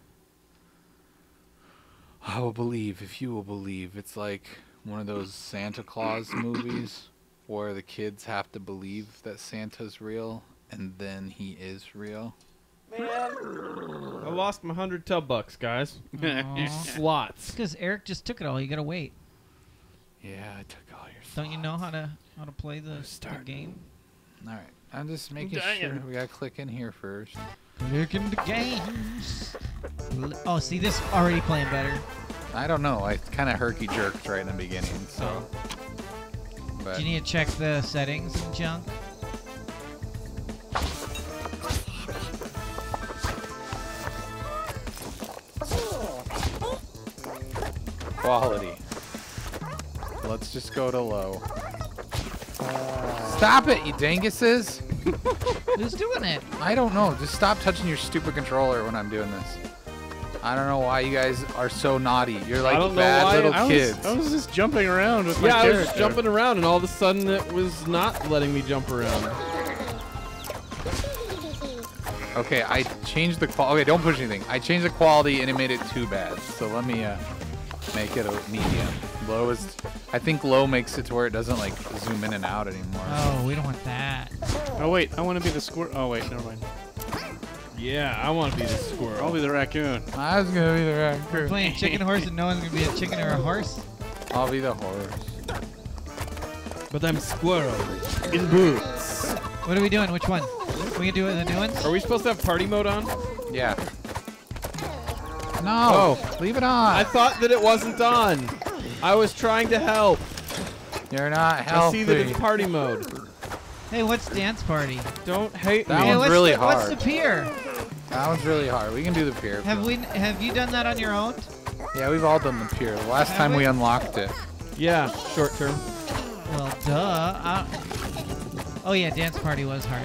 I will believe if you will believe. It's like one of those Santa Claus movies where the kids have to believe that Santa's real and then he is real. I lost my hundred tub bucks, guys. Aw. Slots. Because Eric just took it all. You gotta wait. Yeah, I took all your Don't you know how to how to play the, the Start. game? All right. I'm just making Dang sure it. we gotta click in here first. Click into games. L- Oh, see this already playing better. I don't know. I kind of herky jerked right in the beginning, so. But Do you need to check the settings and junk? quality. Let's just go to low. Stop it, you dinguses! Who's doing it? I don't know. Just stop touching your stupid controller when I'm doing this. I don't know why you guys are so naughty. You're like I don't know bad why little I was, kids. I was just jumping around with my Yeah, I was character. jumping around, and all of a sudden it was not letting me jump around. Okay, I changed the quality. Okay, don't push anything. I changed the quality and it made it too bad. So let me uh, make it a medium. Low is, I think low makes it to where it doesn't like zoom in and out anymore. Oh, we don't want that. Oh wait, I want to be the squirrel. Oh wait, never mind. Yeah, I want to be the squirrel. I'll be the raccoon. I was gonna be the We're raccoon. playing chicken horse and no one's gonna be a chicken or a horse. I'll be the horse. But I'm squirrel in boots. What are we doing? Which one? We can do it in the new ones? Are we supposed to have party mode on? Yeah. No, leave it on. I thought that it wasn't on. I was trying to help. You're not I healthy. see that it's party mode. Hey, what's dance party? Don't hate That me. Hey, one's what's really the, What's hard. the pier? That one's really hard. We can do the pier. if Have you we? Have you done that on your own? want. Yeah, we've all done the pier. The last Have time we we? unlocked it. Yeah, short term. Well, duh. I, oh yeah, dance party was hard.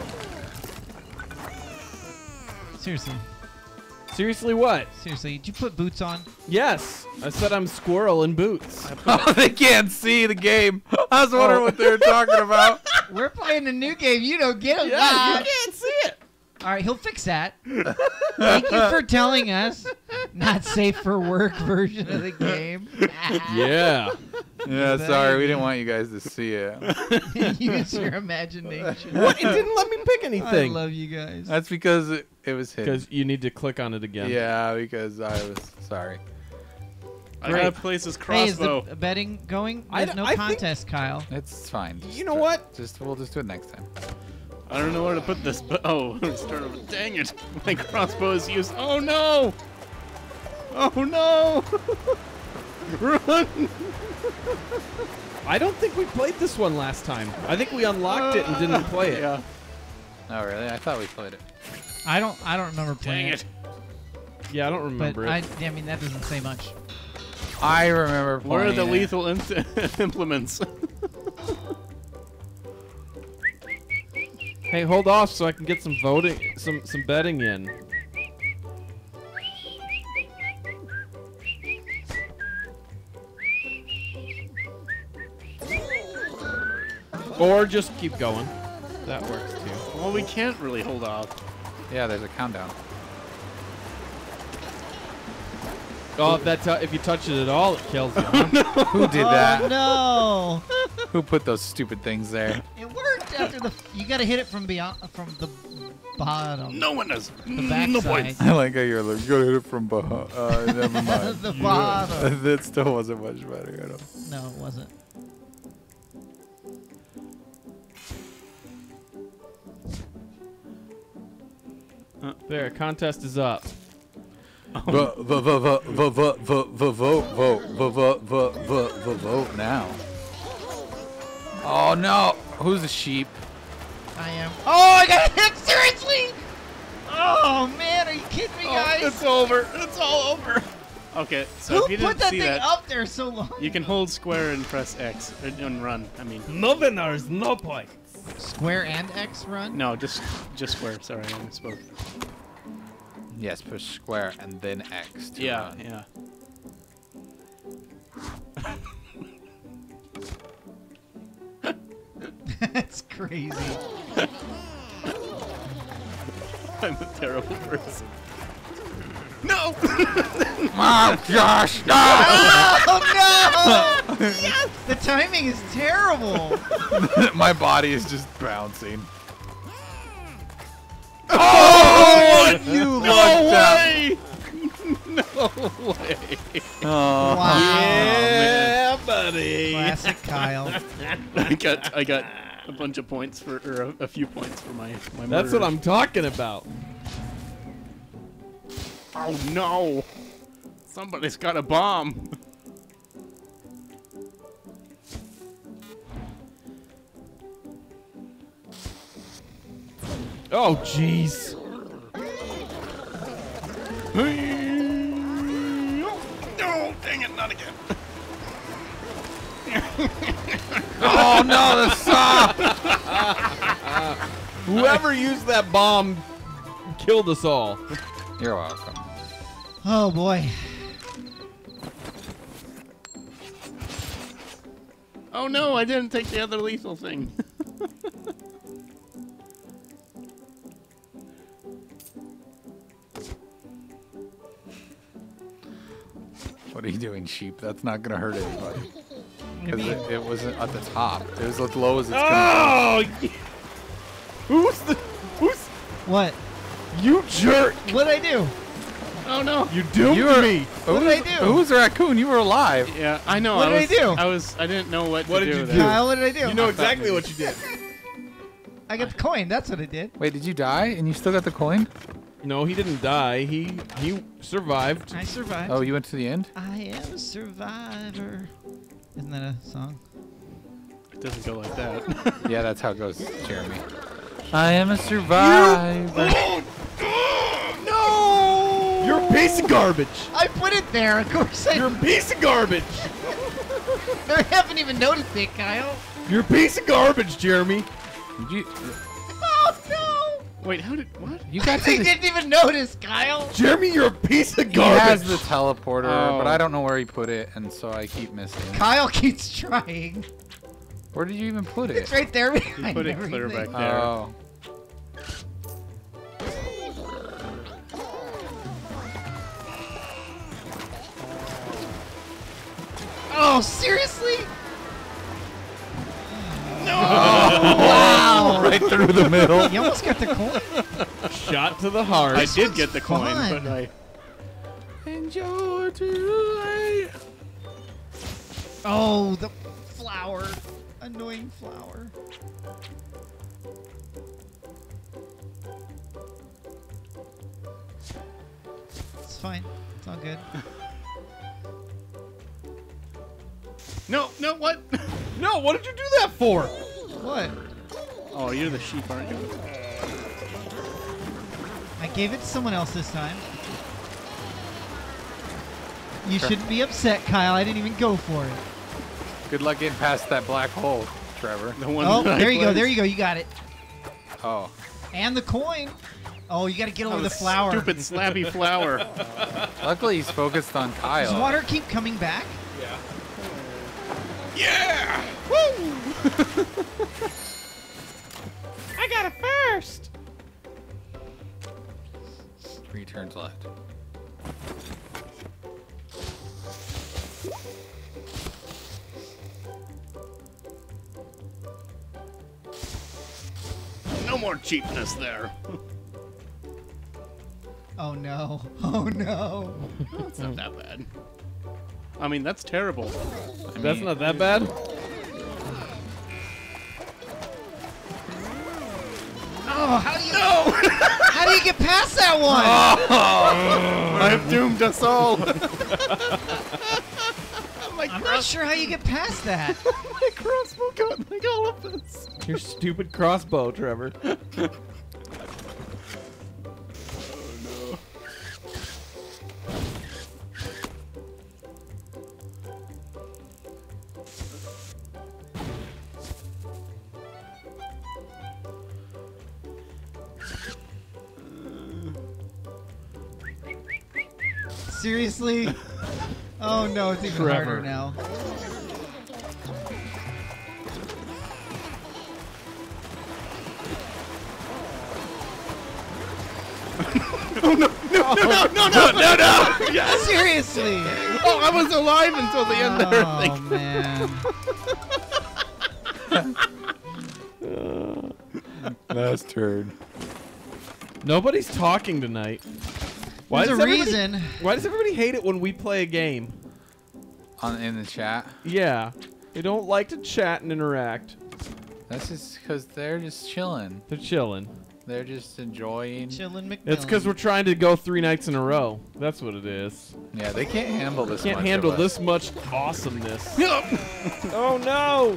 Seriously, Seriously, what? seriously. Did you put boots on? Yes, I said I'm squirrel in boots. Oh, they can't see the game. I was wondering what they were talking about. We're playing a new game. You don't get it. Yeah, you can't see it. All right, he'll fix that. Thank you for telling us. not safe for work version of the game. Yeah. Yeah, sorry, we didn't want you guys to see it. Use your imagination. What? It didn't let me pick I anything. love you guys. That's because it, it was hidden. Because you need to click on it again. Yeah, because I was sorry. I Great. gotta place this Hey, is crossbow. the betting going? I There's d- no I think- contest, Kyle. It's fine. You know what? Just we'll just do it next time. I don't know where to put this, but oh, start over. Dang it! My crossbow is used. Oh no! Oh no! Run! I don't think we played this one last time. I think we unlocked it and didn't play it. Yeah. Oh really? I thought we played it. I don't. I don't remember playing Dang it. it! Yeah, I don't But remember I, it. I mean, that doesn't say much. I remember playing Where are the it. lethal im- implements? Hey, hold off so I can get some voting, some some betting in. Or just keep going. That works too. Well, we can't really hold off. Yeah, there's a countdown. Oh, if that tu- if you touch it at all, it kills you. Huh? Who did Oh that? no! Who put those stupid things there? It worked after the. You gotta hit it from beyond, from the bottom. No one does. The No backside. points. I like how you're like, you gotta hit it from behind. Uh, never mind. The bottom. that still wasn't much better. I don't. No, it wasn't. There, contest is up. Vote, vote, vote, vote, vote, vote, vote, vote, vote, vote, vote, vote, vote now. Oh no! Who's the sheep? I am. Oh, I got hit! Seriously! Oh man, are you kidding me, Oh, guys? it's over. It's all over. Okay, so Who if you put didn't that see thing that, up there so long? you can hold square and press X or, and run. I mean, No winners, no points. Square and X run? no, just just square. Sorry, I misspoke. Yes, push square and then X. To Yeah, run. yeah. That's crazy. I'm a terrible person. No! Oh gosh! No! Oh no! Yes! The timing is terrible. My body is just bouncing. Oh! You no lucked out. way! No way! Oh, Wow. Yeah, buddy. Classic Kyle. I got I got a bunch of points for or a, a few points for my my. That's murder. what I'm talking about. Oh no! Somebody's got a bomb. Oh, jeez. No, dang it, not again. oh no! The saw! Whoever used that bomb killed us all. You're welcome. Oh boy. Oh no, I didn't take the other lethal thing. What are you doing, sheep? That's not gonna hurt anybody. Because it, it wasn't at the top. It was as low as it's gonna Oh! y- Who's the... Who's... What? You jerk! What'd I do? Oh no. You doomed You were- me! go. What did I do? Who's the raccoon? You were alive. Yeah, I know. What I did I was, do? I was. I didn't know what, What to did do. you there. do? Kyle, what did I do? You know exactly what you did. I got the coin. That's what I did. Wait, did you die and you still got the coin? No, he didn't die. He he survived. I survived. Oh, you went to the end? I am a survivor. Isn't that a song? It doesn't go like that. Yeah, that's how it goes, Jeremy. I am a survivor. No! You're a piece of garbage. I put it there. Of course I. You're a piece of garbage. I haven't even noticed it, Kyle. You're a piece of garbage, Jeremy. Did you, Oh no! Wait, how did what? you got to I the, didn't even notice, Kyle. Jeremy, you're a piece of he garbage. has the teleporter, Oh. but I don't know where he put it, and so I keep missing. Kyle keeps trying. Where did you even put It's it? right there You behind put it clear everything. back there. Oh. Oh, seriously? Wow! Right through the middle. You almost got the coin. Shot to the heart. I did one's get the coin, fun. but I. Enjoy too late. Oh, the flower. Annoying flower. It's fine. It's all good. No, no, what? No, what did you do that for? What? Oh, you're the sheep, aren't you? I gave it to someone else this time. You shouldn't be upset, Kyle. I didn't even go for it. Good luck getting past that black hole, Trevor. The one Oh, that I there you go. placed. There you go. You got it. Oh. And the coin. Oh, you got to get over Oh, the flower. Stupid slabby flower. Luckily, he's focused on Does Kyle. water keep coming back? Yeah! Woo! I got it first. Three turns left. No more cheapness there. Oh, no. Oh, no. It's not that bad. I mean, that's terrible. That's not that bad. Oh, how do you How do you get past that one? I have doomed us all. my, I'm not cross- sure how you get past that. my crossbow got like all of us. Your stupid crossbow, Trevor. Seriously? Oh no, it's even Trevor. harder now. No, no, no, no, no, no, no! Yes! Seriously? Oh, I was alive until the end there. Oh man. Last turn. Nobody's talking tonight. Why There's does a everybody- reason. Why does everybody hate it when we play a game? On in the chat. Yeah, they don't like to chat and interact. That's just because they're just chilling. They're chilling. They're just enjoying. Chillin' McMillan. It's because we're trying to go three nights in a row. That's what it is. Yeah, they can't handle this. Can't much handle of us. this much awesomeness. Oh no!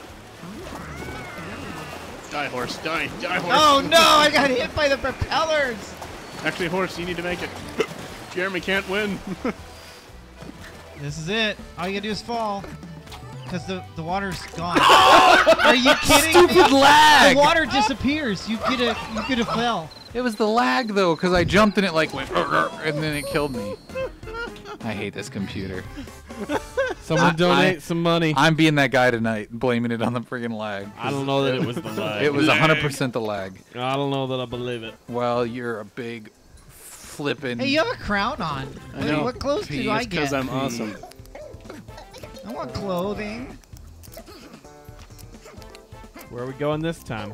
Die, horse, die, die, horse. Oh no, I got hit by the propellers. Actually, horse, you need to make it. Jeremy can't win. This is it. All you gotta do is fall. Because the, the water's gone. Are you kidding me? Stupid lag. The water disappears. You could have you could have fell. It was the lag though, because I jumped and it like went, "Rrr, rrr," and then it killed me. I hate this computer. Someone I- donate I- some money. I'm being that guy tonight, blaming it on the friggin' lag. I don't know that it was the lag. It was one hundred percent the lag. I don't know that I believe it. Well, you're a big flippin'. Hey, you have a crown on. I What- know. What clothes Pete, do I It's because get? I'm awesome. I want clothing. Where are we going this time?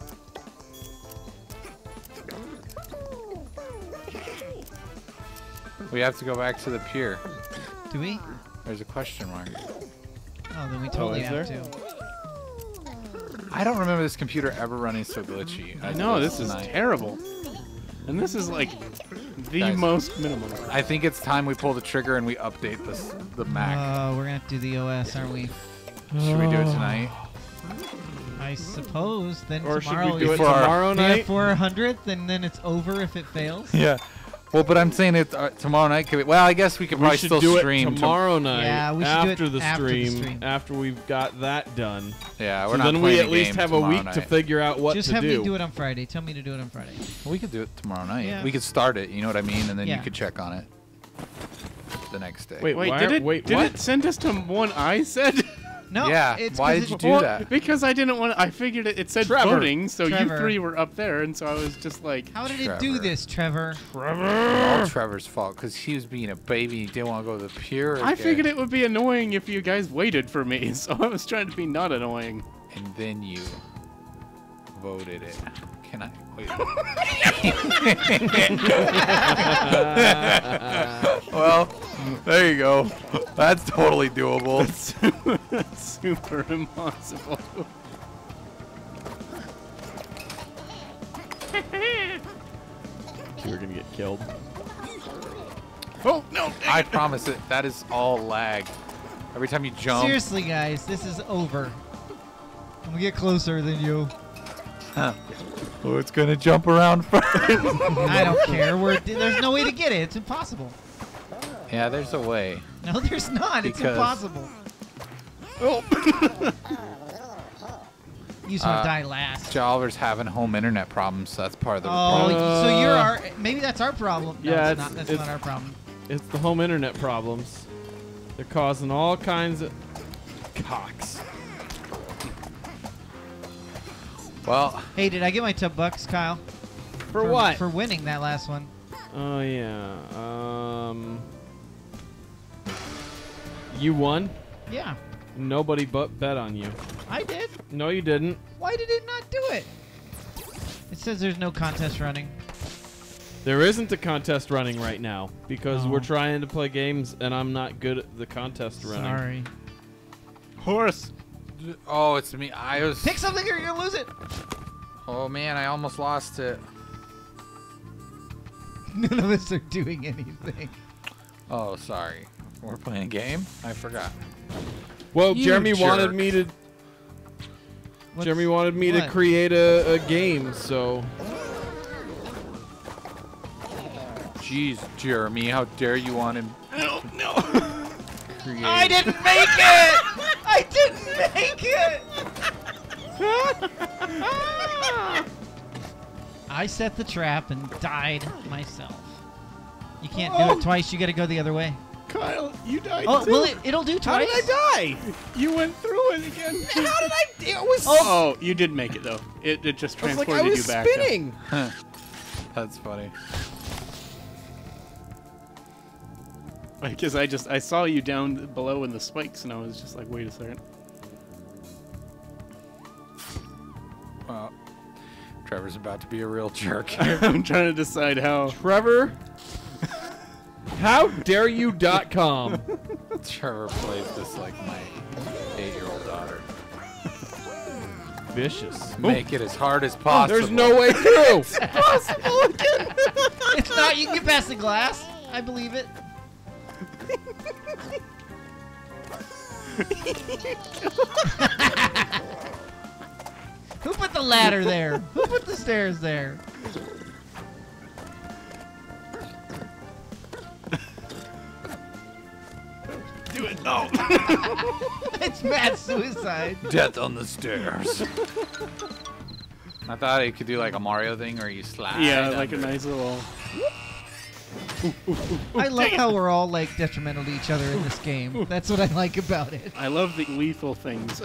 We have to go back to the pier. Do we? There's a question mark. Oh, then we totally is have there? to. I don't remember this computer ever running so glitchy. I as it know, does this is tonight. terrible. And this is like the Guys. most minimal. I think it's time we pull the trigger and we update this the Mac. Oh, we're gonna have to do the O S, aren't we? Should we do it tonight? I suppose. Then Or should tomorrow we do it is Before our- tomorrow day night? four hundredth, and then it's over if it fails. Yeah. Well, but I'm saying it's uh, tomorrow night. Could we, well, I guess we could We probably should still do stream. it tom- tomorrow night. Yeah, we should do it after the after the stream. stream. After we've got that done. yeah, we're So not then we playing at a least game have a tomorrow week to night. figure out what Just to have do. me do it on Friday. Tell me to do it on Friday. We could do it tomorrow night. Yeah. We could start it. You know what I mean? And then you Yeah. could check on it the next day. Wait, Wait, why did are- it wait, did what? it send us to one I said? No. Yeah, It's why 'cause did you it- do Well, that? Because I didn't want to. I figured it, it said Trevor. voting, so Trevor. you three were up there, and so I was just like, How did it do Trevor. this, Trevor? All Trevor's fault because he was being a baby. He didn't want to go to the pure. I again. figured it would be annoying if you guys waited for me, so I was trying to be not annoying. And then you voted it. Can I wait? Well, there you go. That's totally doable. That's super impossible. You're gonna get killed. Oh no! I promise it. That is all lag. Every time you jump. Seriously, guys, this is over. I'm gonna get closer than you. Oh, it's gonna jump around first. I don't care. We're, there's no way to get it. It's impossible. Yeah, there's a way. No, there's not. It's Because- impossible. Oh. You just want Uh, to die last. Oliver's having home internet problems. So that's part of the Oh, problem. so you're Uh, our. Maybe that's our problem. No, yeah, it's, it's- not. That's it's- not our problem. It's the home internet problems. They're causing all kinds of cocks. Well, Hey, did I get my tub bucks, Kyle? For what? For winning that last one. Oh yeah. Um. You won. Yeah, Nobody but bet on you. I did. No, you didn't. Why did it not do it? It says there's no contest running. There isn't a contest running right now because Oh. we're trying to play games and I'm not good at the contest running. Sorry. Horse. oh, it's me. I was. Pick something or you're gonna lose it. Oh man, I almost lost it. None of us are doing anything. Oh, sorry. We're playing a game. I forgot. Well, You Jeremy wanted jerk. me to. What's- Jeremy wanted me to what? create a, a game, so Jeez, Jeremy, how dare you want him No, no. create? I didn't make it. I didn't make it. I set the trap and died myself. You can't do Oh. it twice. You got to go the other way. Kyle, you died Oh, too. well, it, it'll do how twice. did I die? You went through it again. How did I? It was. Oh, you did make it though. It, it just I was like transported I was you back. though. spinning. That's funny. Because I just I saw you down below in the spikes, and I was just like, wait a second. Well, Trevor's about to be a real jerk. I'm trying to decide how. Trevor, how dare you dot com. Trevor plays this like my eight-year-old daughter. Vicious. Make it as hard as possible. There's no way through. It's not. You can get past the glass. I believe it. Who put the ladder there? Who put the stairs there? Do it. No. It's mad suicide. Death on the stairs. I thought it could do like a Mario thing where you slide. yeah, like a under. nice little. I love how we're all like detrimental to each other in this game. That's what I like about it. I love the lethal things.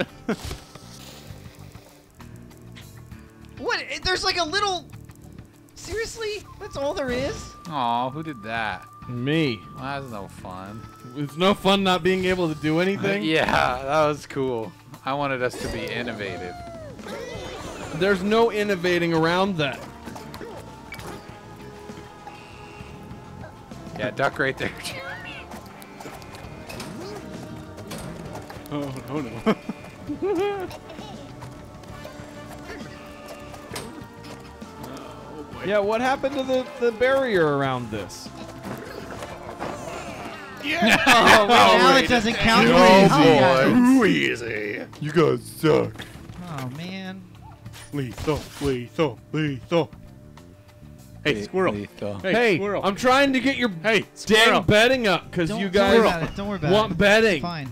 What? There's like a little. Seriously? That's all there is? Aw, who did that? Me. Well, that's no fun. It's no fun not being able to do anything. Yeah, that was cool. I wanted us to be innovative. There's no innovating around that. Yeah, duck right there, Jeremy. oh, oh no. Oh, boy. Yeah, what happened to the, the barrier around this? Yeah. Oh, now it doesn't count. Oh, Oh, yeah. Too easy. You guys suck. Oh man. Lethal, lethal, lethal. Hey, squirrel. Lethal. Hey, Hey, squirrel. I'm trying to get your hey, dang squirrel. betting up because Don't, you don't worry guys about it. Don't worry about want it. betting. Fine.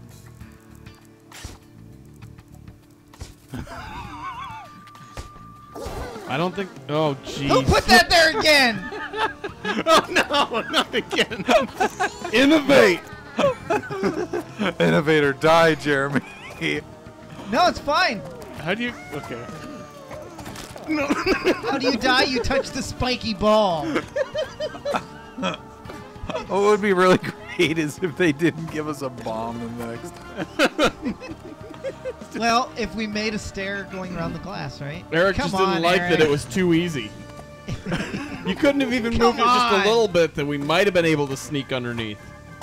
I don't think. Oh, jeez. Who put that there again? Oh no, not again. Innovate. Innovator, die, Jeremy. Jeremy. No, it's fine. How do you? Okay. How do you die? You touch the spiky ball. What would be really great is if they didn't give us a bomb the next time. Well, if we made a stair going around the glass, right? Eric Come just didn't on, like Eric. that it was too easy. You couldn't have even Come moved it just on. a little bit that we might have been able to sneak underneath.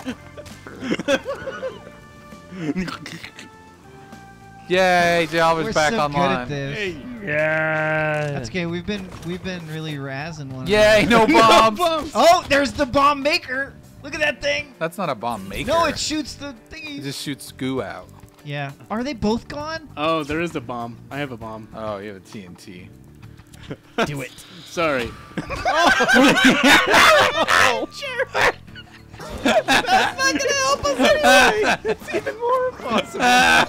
Yay, Jalver's We're back so online. good at this. Hey. Yeah. That's okay. We've been we've been really razzing one. Yay, no bombs. Oh, there's the bomb maker. Look at that thing. That's not a bomb maker. No, it shoots the It thingy. just shoots goo out. Yeah. Are they both gone? Oh, there is a bomb. I have a bomb. Oh, you have a T N T. Do it. Sorry. That's not gonna help us anyway. It's even more impossible.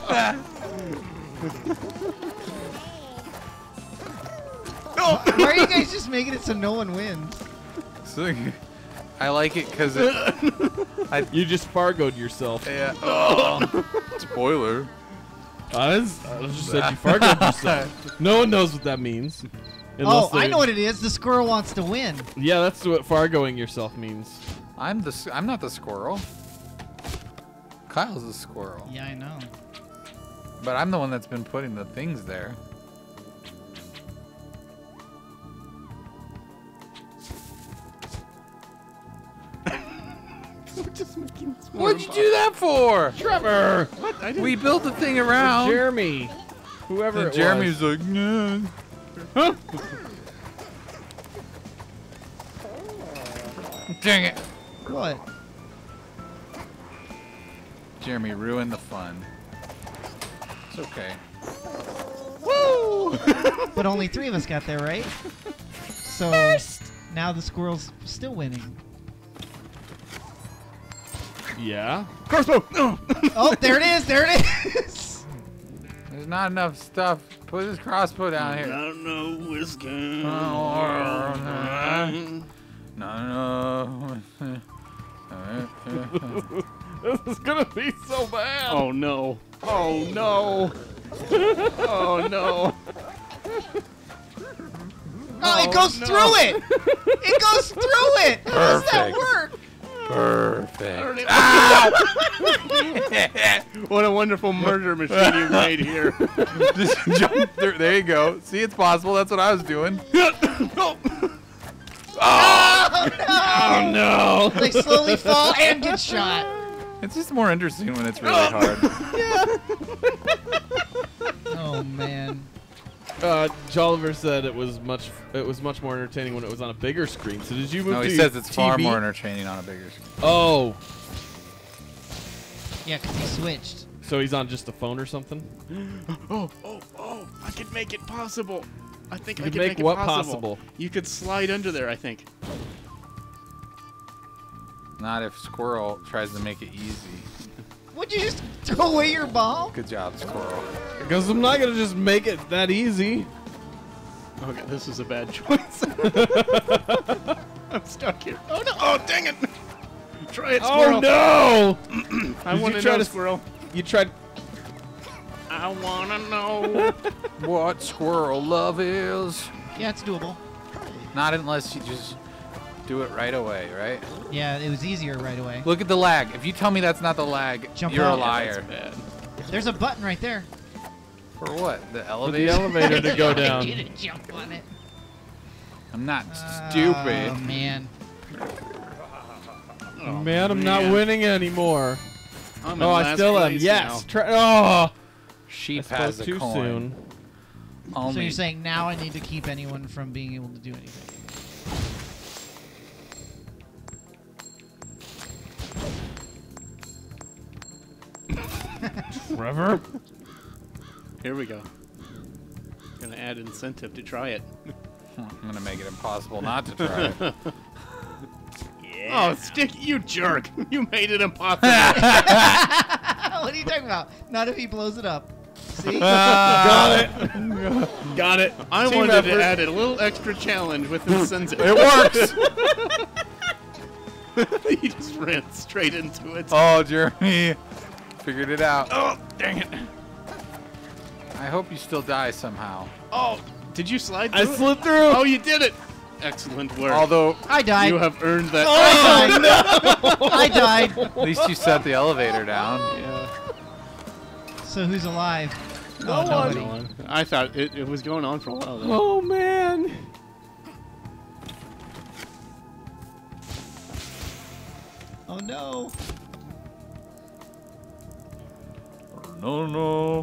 Why are you guys just making it so no one wins? So, I like it because it. You just Fargoed yourself. Yeah. Oh. Spoiler. I just, I just said you Fargoed yourself. No one knows what that means. Oh, Unless I they- know what it is. The squirrel wants to win. Yeah, that's what Fargoing yourself means. I'm the. s- I'm not the squirrel. Kyle's the squirrel. Yeah, I know. But I'm the one that's been putting the things there. We're just making this more What'd you do that for? Trevor! What? I didn't. We built the thing around. Jeremy. Whoever And it Jeremy's was. like, no. Huh? Dang it. What? Jeremy ruined the fun. It's okay. Woo! But only three of us got there, right? So now the squirrel's still winning. Yeah. Crossbow. No. Oh, there it is. There it is. There's not enough stuff. Put this crossbow down here. No, no, whiskey. Oh, no, no. This is gonna be so bad. Oh no. Oh no. Oh no. Oh, it goes no. through it. It goes through it. How does that Perfect. work? Perfect. What a wonderful murder machine you made here. Just jump through. There you go. See, it's possible. That's what I was doing. Oh. Oh, no. Oh no. They slowly fall and get shot. It's just more interesting when it's really hard. Oh man. Uh, Jolliver said it was much. It was much more entertaining when it was on a bigger screen. So did you move No, to he says it's far T V? more entertaining on a bigger screen. Oh, Yeah, because he switched. so he's on just a phone or something? Oh, oh, oh! I could make it possible. I think You I could could make make, it what possible. possible? You could slide under there. I think. Not if Squirrel tries to make it easy. Would you just throw away your ball? Good job, Squirrel. Because I'm not gonna just make it that easy. Okay, this is a bad choice. I'm stuck here. Oh no! Oh dang it! Try it, squirrel. Oh no! I Did want you to try know, to- squirrel. You tried. I wanna know. What squirrel love is? Yeah, it's doable. Not unless you just do it right away, right? Yeah, it was easier right away. Look at the lag. If you tell me that's not the lag, Jump you're out. a Yeah, liar. Bad. There's a button right there. For what? The For elevator? the elevator to go You down. to jump on it. I'm not Oh stupid. man. Oh, Man, I'm not winning anymore. I'm in Oh, I last still am. place Yes. now. Try. Oh. I Sheep spoke has a too coin. soon. Only. So you're saying now I need to keep anyone from being able to do anything? Trevor. Here we go. Gonna add incentive to try it. I'm gonna make it impossible not to try it. Oh, stick! You jerk! You made it impossible. What are you talking about? Not if he blows it up. See? Got it. Got it. I Team wanted effort. to add a little extra challenge with incentive. It works. He just ran straight into it. Oh, Jeremy, figured it out. Oh, dang it! I hope you still die somehow. Oh, did you slide I through? it? slid through. Oh, you did it. Excellent work. Although, I died. you have earned that. I died. I died. at least you set the elevator down. Yeah. So who's alive? No oh, one. nobody. Go on. I thought it, it was going on for a while. Though. Oh man. Oh no. No, no.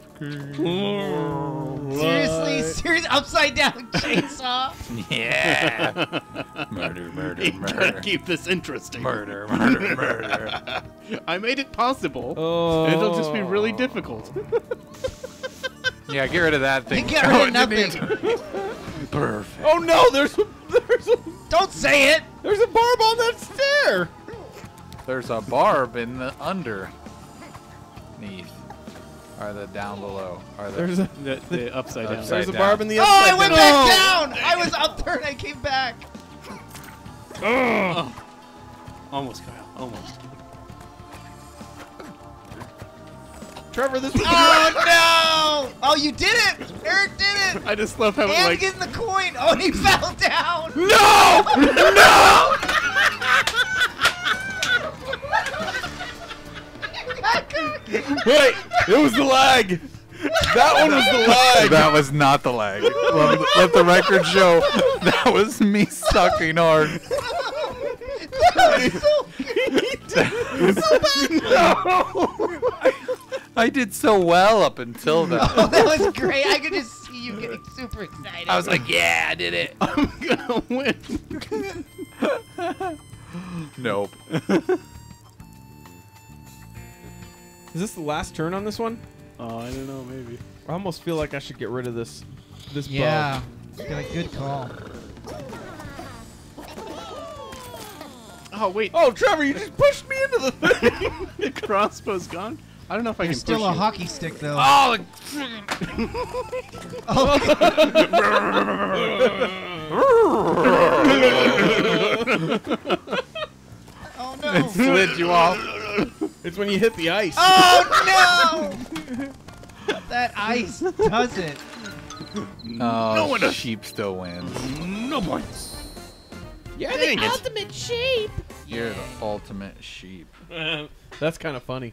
Seriously, seriously, upside down chainsaw. Yeah. Murder, murder, You gotta murder. keep this interesting. Murder, murder, murder. I made it possible. Oh. It'll just be really difficult. Yeah, get rid of that You thing. get rid of nothing. Perfect. Oh no, there's a, there's a, Don't say it. there's a barb on that stair. There's a barb in the underneath. Or the down below. Or the There's a The, the upside down. Upside there's a down. barb in the Oh, upside I went down. back down. I was up there and I came back. Oh. Almost, Kyle. Almost. Trevor, this. Oh no! Oh, you did it! Eric did it! I just love how it And like. getting the coin. Oh, and he fell down. No! No! Wait, it was the lag. That one was the lag. That was not the lag. Let, let the record show that was me sucking hard. I did so well up until then. Oh, that was great. I could just see you getting super excited. I was like, yeah, I did it. I'm gonna win. Nope. Is this the last turn on this one? Oh, I don't know. Maybe. I almost feel like I should get rid of this. This yeah. Got a good call. Oh wait. bow. Oh, Trevor, you just pushed me into the thing. The crossbow's gone. I don't know if I There's can still push a you. hockey stick though. Oh, Oh no! it slid you off. It's when you hit the ice. Oh no! That ice does it. Oh, one does. sheep still wins. No points. You're Dang it. ultimate sheep. You're the ultimate sheep. That's kind of funny.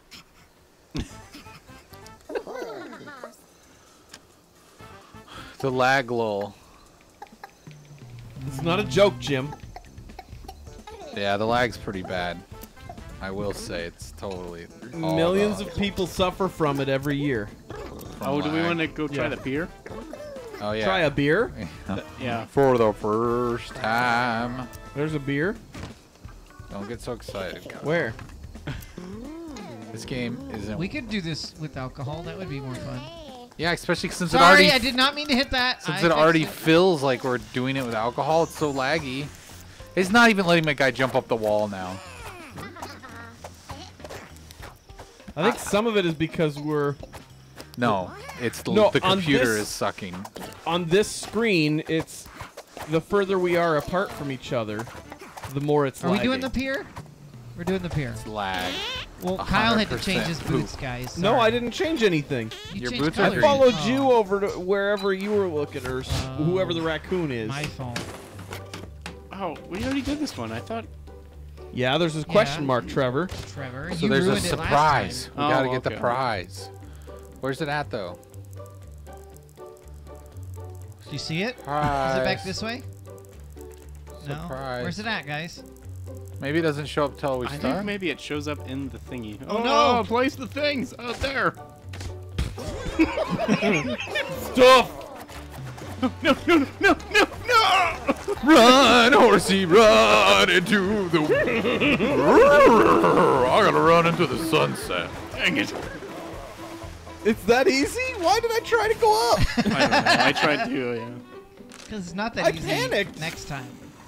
The lag lull. It's not a joke, Jim. Yeah, the lag's pretty bad. I will say it's totally. all Millions the- of people suffer from it every year. from Oh, do we lag. want to go try Yeah. the beer? Oh yeah. Try a beer. Yeah. For the first time. There's a beer. Don't get so excited. Kyle. Where? This game isn't. We could do this with alcohol. That would be more fun. Yeah, especially since it Sorry, already. I did not mean to hit that. Since I it already fixed feels like we're doing it with alcohol, it's so laggy. It's not even letting my guy jump up the wall now. I think some it is because we're No, it's the, No, the on computer this- is sucking. on this screen. It's the further we are apart from each other, the more it's. Are we doing lagging. the pier? We're doing the pier. It's lag. Well, one Kyle had to hundred change percent his boots, poop. guys. No, Sorry. I didn't change anything. You Your changed boots are I colors. green. followed Oh, you over to wherever you were looking, or s Oh. whoever the raccoon is. My fault. Oh, we already did this one. I thought. Yeah, there's a question Yeah. mark, Trevor. Trevor, So you there's a ruined it last surprise. time. We Oh, gotta get the okay. prize. Where's it at though? Do you see it? Prize. Is it back this way? No. Surprise. Where's it at, guys? Maybe it doesn't show up till we I start. think maybe it shows up in the thingy. Oh, no. Place the things out there. Stuff. No, no, no, no, no, no! Run, horsey, run into the. I gotta run into the sunset. Dang it! It's that easy? Why did I try to go up? I don't know. I tried to. Yeah. Because it's not that I easy panicked. next time.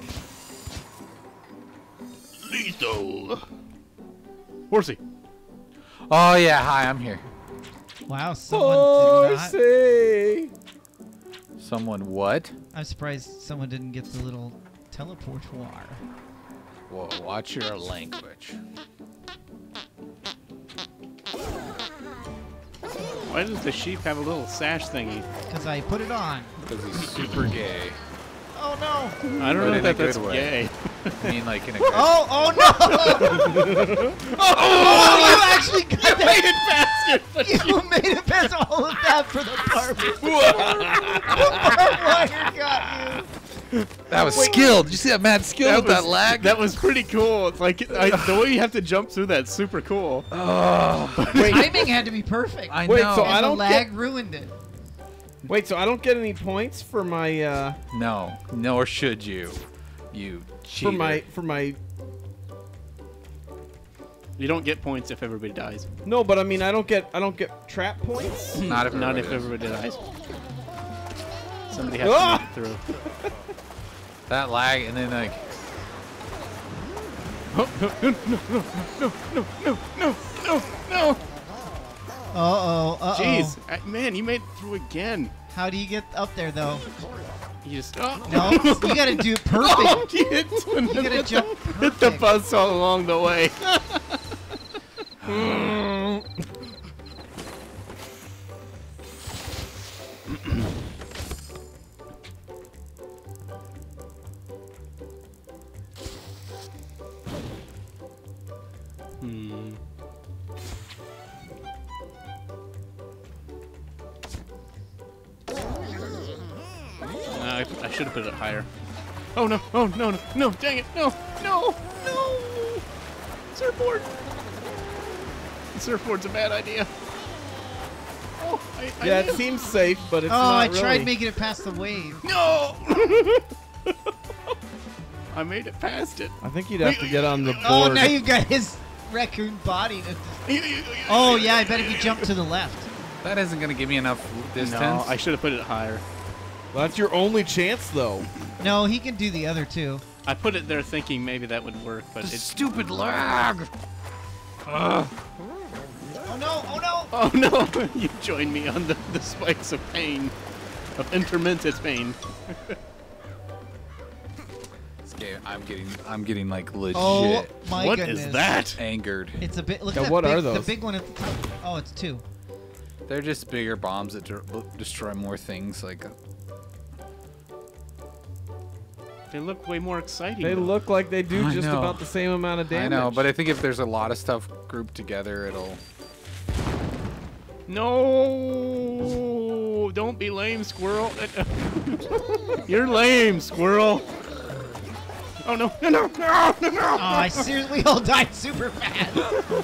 Lethal. Horsey. Oh yeah, hi, I'm here. Wow, someone did not. Horsey. Someone what? I'm surprised someone didn't get the little teleportoir. Whoa, watch your language. Why does the sheep have a little sash thingy? Because I put it on. Because he's super gay. Oh no! I don't But know in that a good that's way. gay. I mean, like in a good Oh, oh no! oh, you actually got that. Made it faster. But You made it past all of that for the barbed wire. Barbed wire got you. That was skilled. Did you see that mad skill that with was that lag? That was pretty cool. It's like I, the way you have to jump through that's super cool. oh, The timing had to be perfect. I Wait, know. so and I the don't lag get- ruined it. Wait, so I don't get any points for my uh, no, nor should you. You cheater. for my for my. You don't get points if everybody dies. No, but I mean I don't get I don't get trap points. Not if Not if everybody everybody dies. Somebody has Ah! to make it through. does. That lag, and then like Oh, no, no, no, no, no, no, no, no, no. Uh oh. Uh oh. Jeez, uh, man, you made it through again. How do you get up there though? You just oh. No, you gotta do it perfect. Oh, you hit, You gotta jump hit the perfect. buzz all along the way. Hmm. Uh, I, I should have put it higher. Oh no! Oh no! No! No! Dang it! No! No! No! Surfboard! The surfboard's a bad idea. Oh, I, I Yeah, knew- it seems safe, but it's Oh, not I really. tried making it past the wave. No! I made it past it. I think you'd have to get on the board. Oh, now you've got his raccoon body. To... Oh yeah, I bet if you jump to the left. that isn't gonna give me enough distance. No, I should have put it higher. Well, that's your only chance, though. No, he can do the other two. I put it there thinking maybe that would work, but the it's. stupid lag. Oh no! Oh no! Oh no! You joined me on the, the spikes of pain, of intermittent pain. This game, I'm getting, I'm getting like legit Oh my What is goodness! that? angered. It's a bit. Look Now, at that what big, are those? The big one at the top. Oh, it's two. They're just bigger bombs that de- destroy more things. Like They look way more exciting. They though. look like they do I just know. about the same amount of damage. I know, but I think if there's a lot of stuff grouped together, it'll. No! Don't be lame, squirrel. You're lame, squirrel. Oh no! No! No! No! No! No! Oh, I seriously, we all died super fast.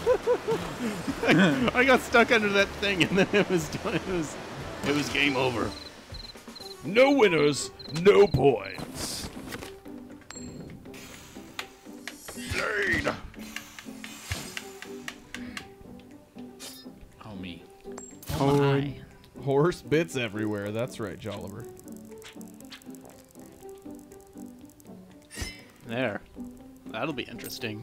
I got stuck under that thing, and then it was done. It was, it was game over. No winners, no points. Blade. Oh me. Oh my. Horse bits everywhere. That's right, Jolliver. There. That'll be interesting.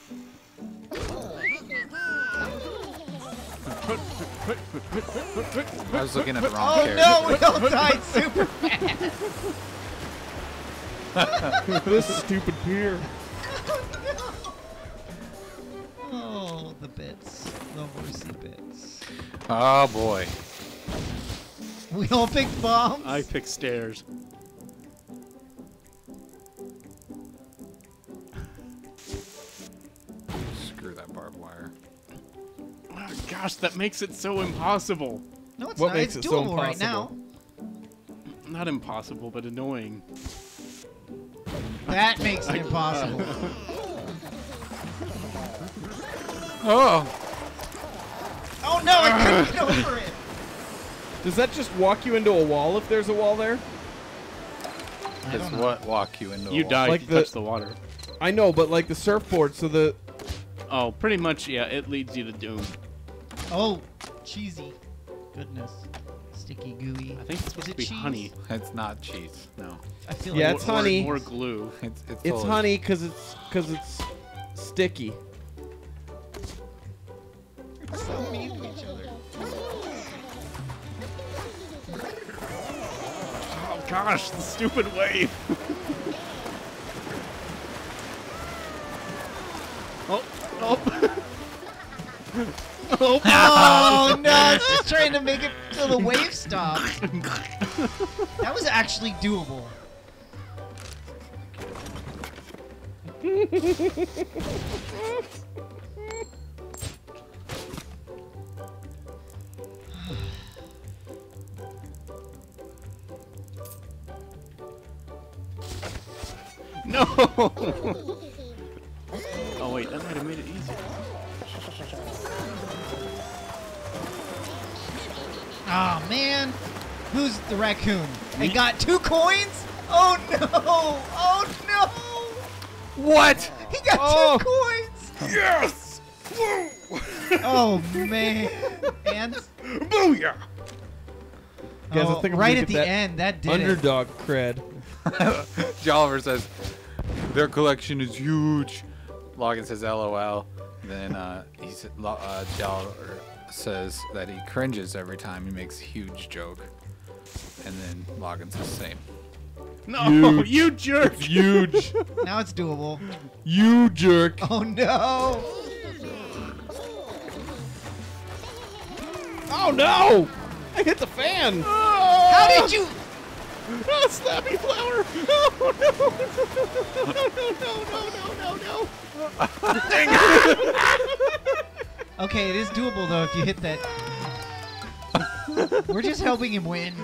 I was looking at the wrong Oh character. no! We all died super fast. This stupid pier. Oh, the bits. The horsey bits. Oh boy. We all picked bombs. I picked stairs. Screw that barbed wire. Oh, gosh, that makes it so impossible. No, it's What not. makes It's it so doable right now. Not impossible, but annoying. That makes it impossible. Oh. Oh no! I couldn't get over it. Does that just walk you into a wall if there's a wall there? I Does don't know. what walk you into? a You wall? died. Like you the- touched the water. I know, but like the surfboard, so the Oh, pretty much, yeah. It leads you to doom. Oh, cheesy. Goodness. Sticky, gooey. I think it's supposed Is to be it cheese? honey. It's not cheese. No. I feel Yeah, like it's Or- or- honey. Or glue. It's it's, it's full of- honey because it's because it's sticky. We're so mean to each other. Oh gosh, the stupid wave. oh, oh. Oh, Oh no! It's just trying to make it so the wave stops. That was actually doable. No! Oh wait, that might have made it easier. Oh man, who's the raccoon? I got two coins. Oh no! Oh no! What? He got Oh. two coins. Yes! Oh man! And Booyah! Guys, I oh, think I'm right gonna at get the that end, that did it. underdog cred. Jolliver says their collection is huge. Logan says L O L. Then uh, he's uh, Jolliver says that he cringes every time he makes a huge joke. And then Logan says same. No, you jerk! Huge. Now it's doable. You jerk. Oh no! Oh no! I hit the fan. How did you? Oh, Slappy Flower! Oh no! No! No! No! No! No! No! Okay, it is doable though if you hit that. We're just helping him win.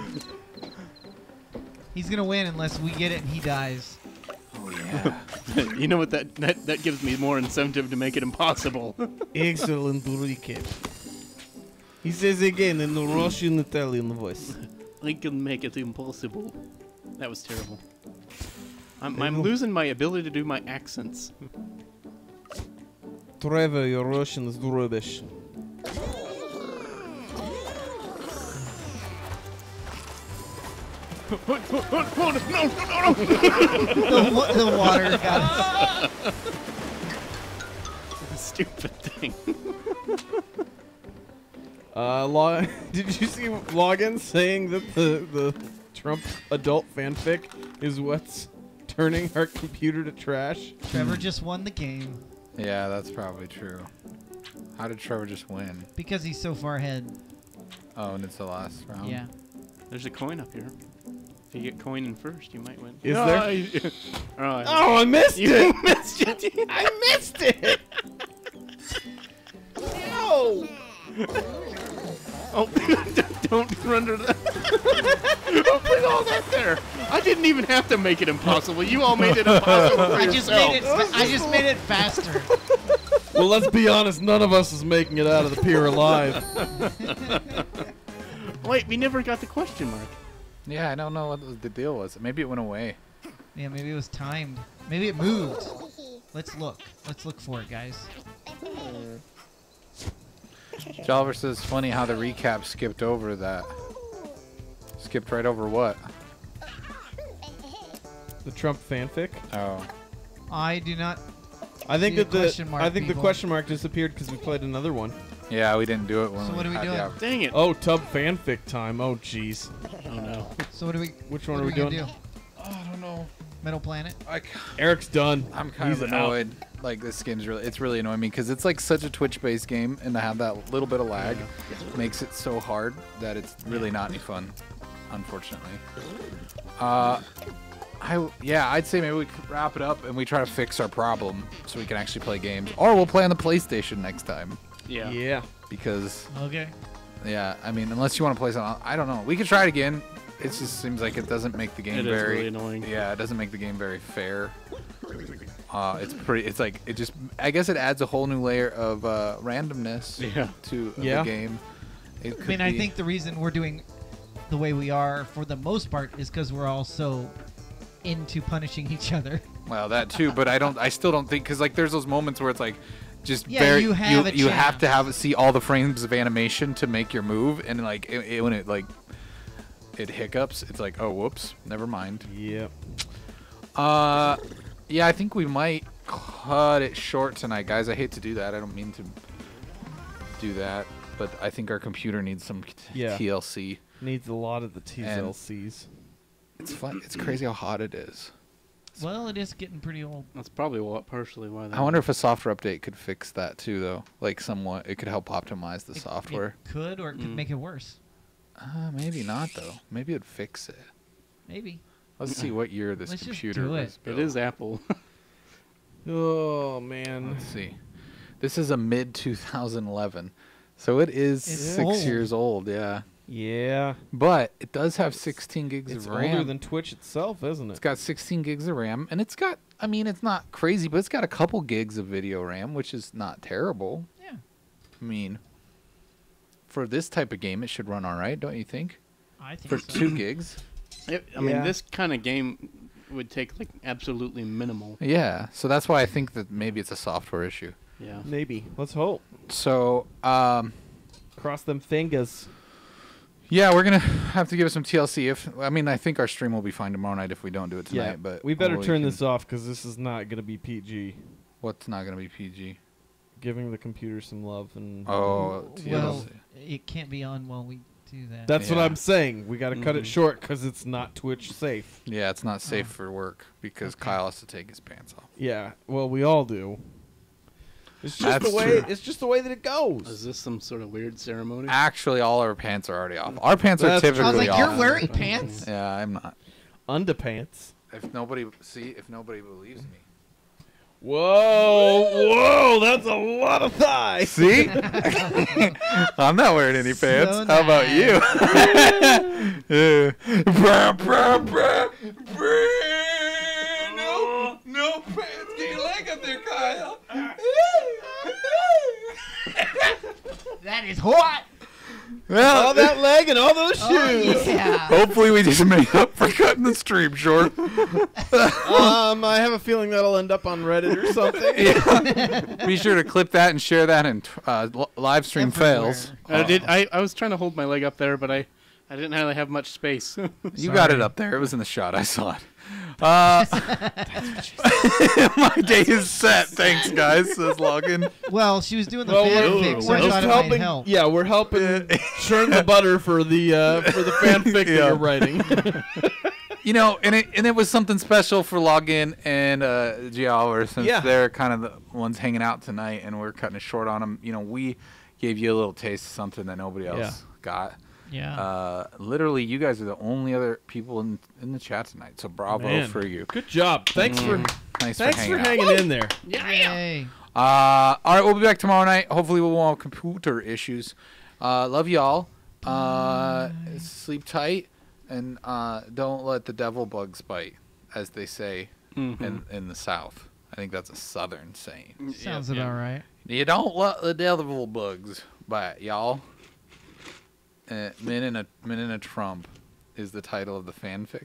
He's gonna win unless we get it and he dies. Oh yeah. You know what? That, that that gives me more incentive to make it impossible. Excellent recap. He says again in the Russian Italian voice. I can make it impossible. That was terrible. I'm, I'm losing my ability to do my accents. Trevor, your Russian is rubbish. No! No! No! No! The, wa- the water got us. Stupid thing. Uh, Lo- did you see Logan saying that the the Trump adult fanfic is what's turning our computer to trash? Trevor just won the game Yeah, that's probably true. How did Trevor just win? because he's so far ahead. Oh, and it's the last round. Yeah. There's a coin up here. If you get coin in first, you might win. Is No, there? I- oh, Oh, I missed you it! missed it. I missed it! No! Oh, don't run to that. Don't put all that there. I didn't even have to make it impossible. You all made it impossible for I just yourself. made it. fa- I just made it faster. Well, let's be honest, none of us is making it out of the pier alive. Wait, we never got the question mark. Yeah, I don't know what the deal was. Maybe it went away. Yeah, maybe it was timed. Maybe it moved. Let's look. Let's look for it, guys. Jolliver says it's funny how the recap skipped over that. Skipped right over what? The Trump fanfic? Oh. I do not. I think See a that the question mark, I think the people. question mark disappeared because we played another one. Yeah, we didn't do it when So we what are we had the doing? op- Dang it. Oh, tub fanfic time. Oh, jeez. Oh no. So what do we? Which what one are we gonna doing? Do? I don't know. Metal Planet. I, Eric's done. I'm kind He's of out. annoyed. Like, this game's really, it's really annoying me because it's like such a Twitch-based game, and to have that little bit of lag makes it so hard that it's really not any fun, unfortunately. Uh, I yeah, I'd say maybe we could wrap it up and we try to fix our problem so we can actually play games, or we'll play on the PlayStation next time Yeah. Yeah. because Okay. yeah, I mean, unless you want to play something, I don't know. We could try it again. It just seems like it doesn't make the game It is very really annoying. Yeah, it doesn't make the game very fair. Uh, it's pretty. It's like it just. I guess it adds a whole new layer of uh, randomness Yeah. to Yeah. the game. It could I mean, I be- think the reason we're doing the way we are for the most part is because we're all so into punishing each other. Well, that too, but I don't. I still don't think because like there's those moments where it's like just Yeah, very. you have a you have to chance. have see all the frames of animation to make your move, and like it, it- when it like it hiccups, it's like oh whoops, never mind. Yep. Uh, yeah, I think we might cut it short tonight, guys. I hate to do that. I don't mean to do that, but I think our computer needs some t- Yeah. T L C. Needs a lot of the T L Cs. It's fun. It's crazy how hot it is. Well, it is getting pretty old. That's probably what partially why. They I wonder if a software update could fix that too, though. Like somewhat, it could help optimize the It- software. It could, or it could Mm. make it worse. Uh, maybe not though. Maybe it'd fix it. Maybe. Let's see what year this Let's just computer do it. was It built. is Apple. Oh man. Let's see. This is a mid two thousand eleven, so it is It's six old. years old. Yeah, Yeah. but it does have sixteen gigs It's of RAM. older than Twitch itself, isn't It's it? got sixteen gigs of RAM, and it's got. I mean, it's not crazy, but it's got a couple gigs of video RAM, which is not terrible. Yeah. I mean, for this type of game, it should run all right, don't you think? I think For so. two gigs. It, I Yeah. mean, this kind of game would take like absolutely minimal. Yeah, so that's why I think that maybe it's a software issue. Yeah. Maybe. Let's hope. So, um, Cross them fingers. yeah, we're gonna have to give it some T L C. If I mean, I think our stream will be fine tomorrow night if we don't do it tonight. Yeah, but we better or turn can- this off because this is not gonna be P G. What's not gonna be P G? Giving the computer some love and. Oh, T L C. Well, it can't be on while we do that. That's what Yeah. I'm saying. We got to cut Mhm. it short because it's not Twitch safe. Yeah, it's not safe Oh. for work because Okay. Kyle has to take his pants off. Yeah. Well, we all do. It's just That's the way. true. It's just the way that it Is goes. this some sort of weird ceremony? Actually, all our pants are already off. Our pants are That's true. typically I was like, off. you're wearing pants? Yeah, I'm not. Underpants. If nobody see, if nobody believes me. Whoa! Whoa! That's a lot of thigh. See? I'm not wearing any So pants. How about you? Yeah. Brah, brah, brah, brah. No, no pants. Get your leg up there, Kyle. That is hot. Well, All that leg and all those shoes. Oh, yeah. hopefully we just made up for cutting the stream short. um, I have a feeling that'll end up on Reddit or something. Yeah. Be sure to clip that and share that in uh, li- live stream Everywhere. fails. I did. I, I was trying to hold my leg up there, but I, I didn't really have much space. You got it Sorry. up there. It was in the shot. I saw it. Uh, my day is set. Thanks, guys. Says login. Well, she was doing the Well, we're, fanfic, so we're I just thought it might helping. help. Yeah, we're helping churn the butter for the uh, for the fanfic that Yeah. you're writing. You know, and it and it was something special for login and uh, G Oliver since Yeah. they're kind of the ones hanging out tonight, and we're cutting it short on them. You know, we gave you a little taste of something that nobody else Yeah. got. Yeah. Uh, literally, you guys are the only other people in in the chat tonight. So bravo Man. for you. Good job. Thanks for Thanks, thanks for for hanging out. hanging in there. Yay. Uh, all right, we'll be back tomorrow night. Hopefully, we won't have computer issues. Uh, love y'all. Uh, sleep tight, and uh, don't let the devil bugs bite, as they say Mhm. in in the South. I think that's a Southern saying. Sounds Yeah, yeah. about right. You don't let the devil bugs bite, y'all. Uh, Men in a Men in a Trump is the title of the fanfic.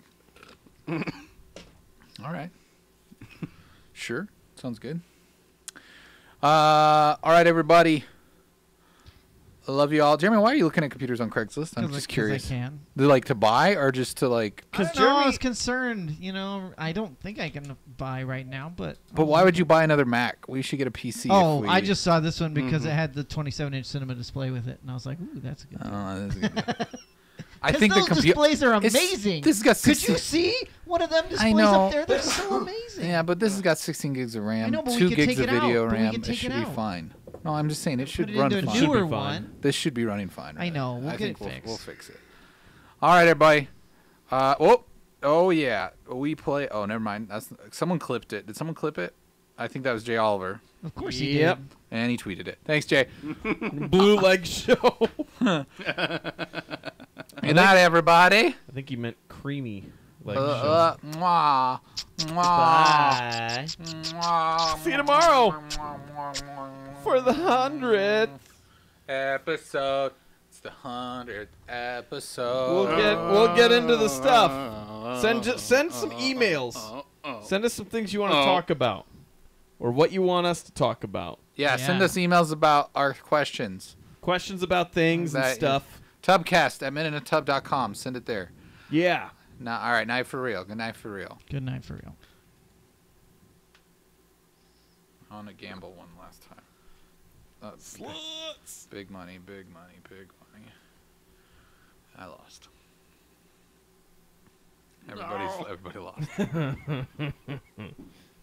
All right. Sure. Sounds good. Uh, all right, everybody. I love you all. Jeremy, why are you looking at computers on Craigslist? I'm 'Cause I- just 'cause curious. I can. Do like to buy or just to like? I don't know, Jeremy- I was concerned. You know, I don't think I can buy right now, but. But why would you buy another Mac? We should get a P C. Oh, if we, I just saw this one because Mhm. it had the twenty-seven inch cinema display with it, and I was like, "Ooh, that's a good." Oh, that's a good deal. I 'Cause think the those computer. displays are It's- amazing. this has got Could sixteen you see one of them I displays know. up there? They're so amazing. Yeah, but this has got sixteen gigs of RAM, I know, but we two could gigs take of it out, video but we RAM. could It take should it be out. fine. No, I'm just saying it should Put it run into a fine. Should be newer fine. one. This should be running fine. I right? know, we'll I get think it we'll, fixed. We'll fix it. All right, everybody. Uh, oh, oh yeah. We play. Oh, never mind. That's someone clipped it. Did someone clip it? I think that was Jay Oliver, Of course he Yep. did. and he tweeted it. Thanks, Jay. Blue leg show. Good night, everybody. I think he meant creamy leg Uh, show. uh, mwah, mwah, Bye. mwah, See you tomorrow. mwah, mwah, mwah, For the hundredth. episode. It's the hundredth episode. We'll get we'll get into the stuff. Send ju- send some emails. Oh, oh. Send us some things you want to Oh. talk about, or what you want us to talk about. Yeah, send Yeah. us emails about our questions. Questions about things and That- stuff. Tubcast at men in a tub dot com. Send it there. Yeah. Now, all right, night for real. Good night for real. Good night for real. I want to gamble one last time. That's big, Sluts. big money, big money, big money. I lost. Everybody's everybody lost.